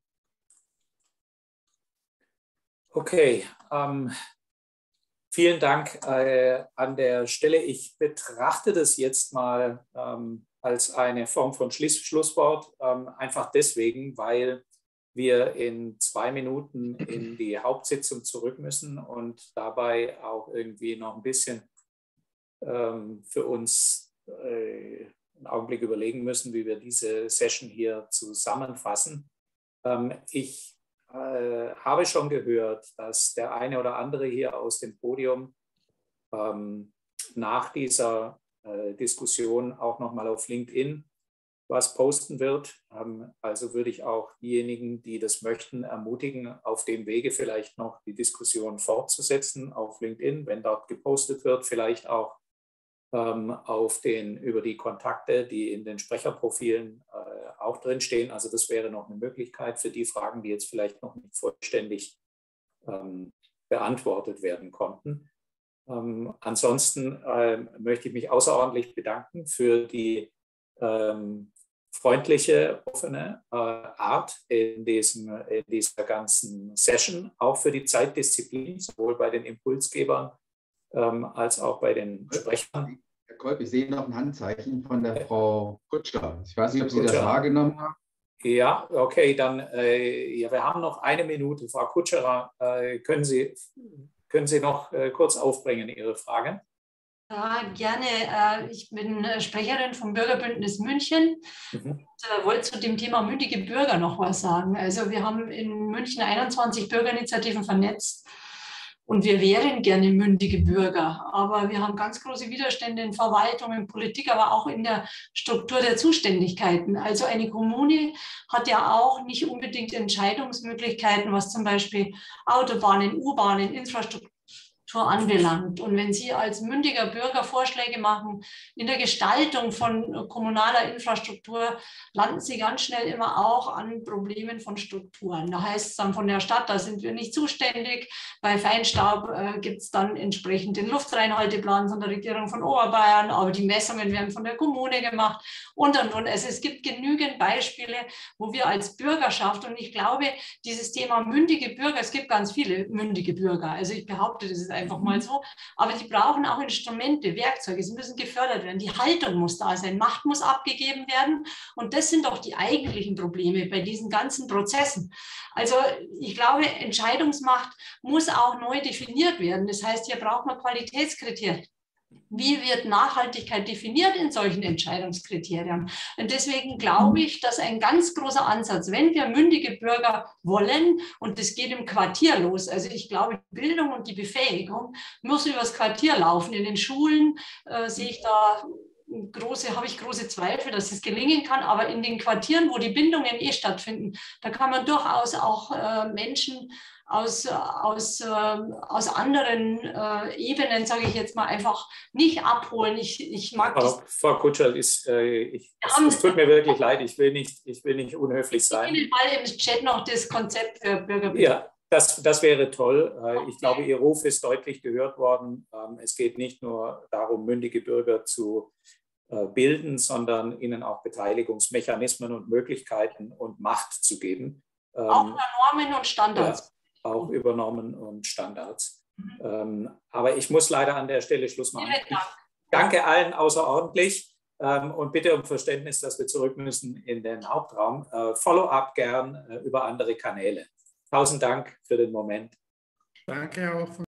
Okay, ähm, vielen Dank äh, an der Stelle. Ich betrachte das jetzt mal ähm, als eine Form von Schluss, Schlusswort, ähm, einfach deswegen, weil wir in zwei Minuten in die Hauptsitzung zurück müssen und dabei auch irgendwie noch ein bisschen ähm, für uns äh, einen Augenblick überlegen müssen, wie wir diese Session hier zusammenfassen. Ähm, ich habe schon gehört, dass der eine oder andere hier aus dem Podium ähm, nach dieser äh, Diskussion auch nochmal auf LinkedIn was posten wird. Ähm, also würde ich auch diejenigen, die das möchten, ermutigen, auf dem Wege vielleicht noch die Diskussion fortzusetzen auf LinkedIn, wenn dort gepostet wird, vielleicht auch ähm, auf den, über die Kontakte, die in den Sprecherprofilen äh, auch drinstehen. Also das wäre noch eine Möglichkeit für die Fragen, die jetzt vielleicht noch nicht vollständig ähm, beantwortet werden konnten. Ähm, ansonsten ähm, möchte ich mich außerordentlich bedanken für die ähm, freundliche, offene äh, Art in, diesem, in dieser ganzen Session, auch für die Zeitdisziplin, sowohl bei den Impulsgebern ähm, als auch bei den Sprechern. Herr Kolb, ich sehe noch ein Handzeichen von der Frau Kutscher. Ich weiß nicht, ob Sie Kutscher. das wahrgenommen haben. Ja, okay, dann, äh, ja, wir haben noch eine Minute. Frau Kutscherer, äh, können Sie, können Sie noch äh, kurz aufbringen, Ihre Frage? Ja, gerne. Ich bin Sprecherin vom Bürgerbündnis München mhm. und wollte zu dem Thema mündige Bürger noch was sagen. Also wir haben in München einundzwanzig Bürgerinitiativen vernetzt. Und wir wären gerne mündige Bürger, aber wir haben ganz große Widerstände in Verwaltung, in Politik, aber auch in der Struktur der Zuständigkeiten. Also eine Kommune hat ja auch nicht unbedingt Entscheidungsmöglichkeiten, was zum Beispiel Autobahnen, U-Bahnen, Infrastruktur anbelangt. Und wenn Sie als mündiger Bürger Vorschläge machen in der Gestaltung von kommunaler Infrastruktur, landen Sie ganz schnell immer auch an Problemen von Strukturen. Da heißt es dann von der Stadt, da sind wir nicht zuständig. Bei Feinstaub äh, gibt es dann entsprechend den Luftreinhalteplan von der Regierung von Oberbayern, aber die Messungen werden von der Kommune gemacht und, und, und. Also es gibt genügend Beispiele, wo wir als Bürgerschaft, und ich glaube, dieses Thema mündige Bürger, es gibt ganz viele mündige Bürger, also ich behaupte, das ist einfach mal so, aber die brauchen auch Instrumente, Werkzeuge, sie müssen gefördert werden, die Haltung muss da sein, Macht muss abgegeben werden und das sind doch die eigentlichen Probleme bei diesen ganzen Prozessen. Also ich glaube, Entscheidungsmacht muss auch neu definiert werden, das heißt, hier braucht man Qualitätskriterien. Wie wird Nachhaltigkeit definiert in solchen Entscheidungskriterien? Und deswegen glaube ich, dass ein ganz großer Ansatz, wenn wir mündige Bürger wollen, und das geht im Quartier los, also ich glaube, die Bildung und die Befähigung muss übers Quartier laufen. In den Schulen äh, sehe ich da große, habe ich große Zweifel, dass es gelingen kann, aber in den Quartieren, wo die Bindungen eh stattfinden, da kann man durchaus auch äh, Menschen aus, aus, äh, aus anderen äh, Ebenen, sage ich jetzt mal, einfach nicht abholen. Ich, ich mag Frau, Frau Kutscher, ist, äh, ich, es, es tut mir wirklich leid, ich will nicht, ich will nicht unhöflich sein. Ich will mal im Chat noch das Konzept für Bürger. Ja, Das, das wäre toll. Ich glaube, Ihr Ruf ist deutlich gehört worden. Es geht nicht nur darum, mündige Bürger zu bilden, sondern ihnen auch Beteiligungsmechanismen und Möglichkeiten und Macht zu geben. Auch über Normen und Standards. Ja, auch über Normen und Standards. Mhm. Aber ich muss leider an der Stelle Schluss machen. Vielen Dank. Danke allen außerordentlich. Und bitte um Verständnis, dass wir zurück müssen in den Hauptraum. Follow-up gern über andere Kanäle. Tausend Dank für den Moment. Danke auch.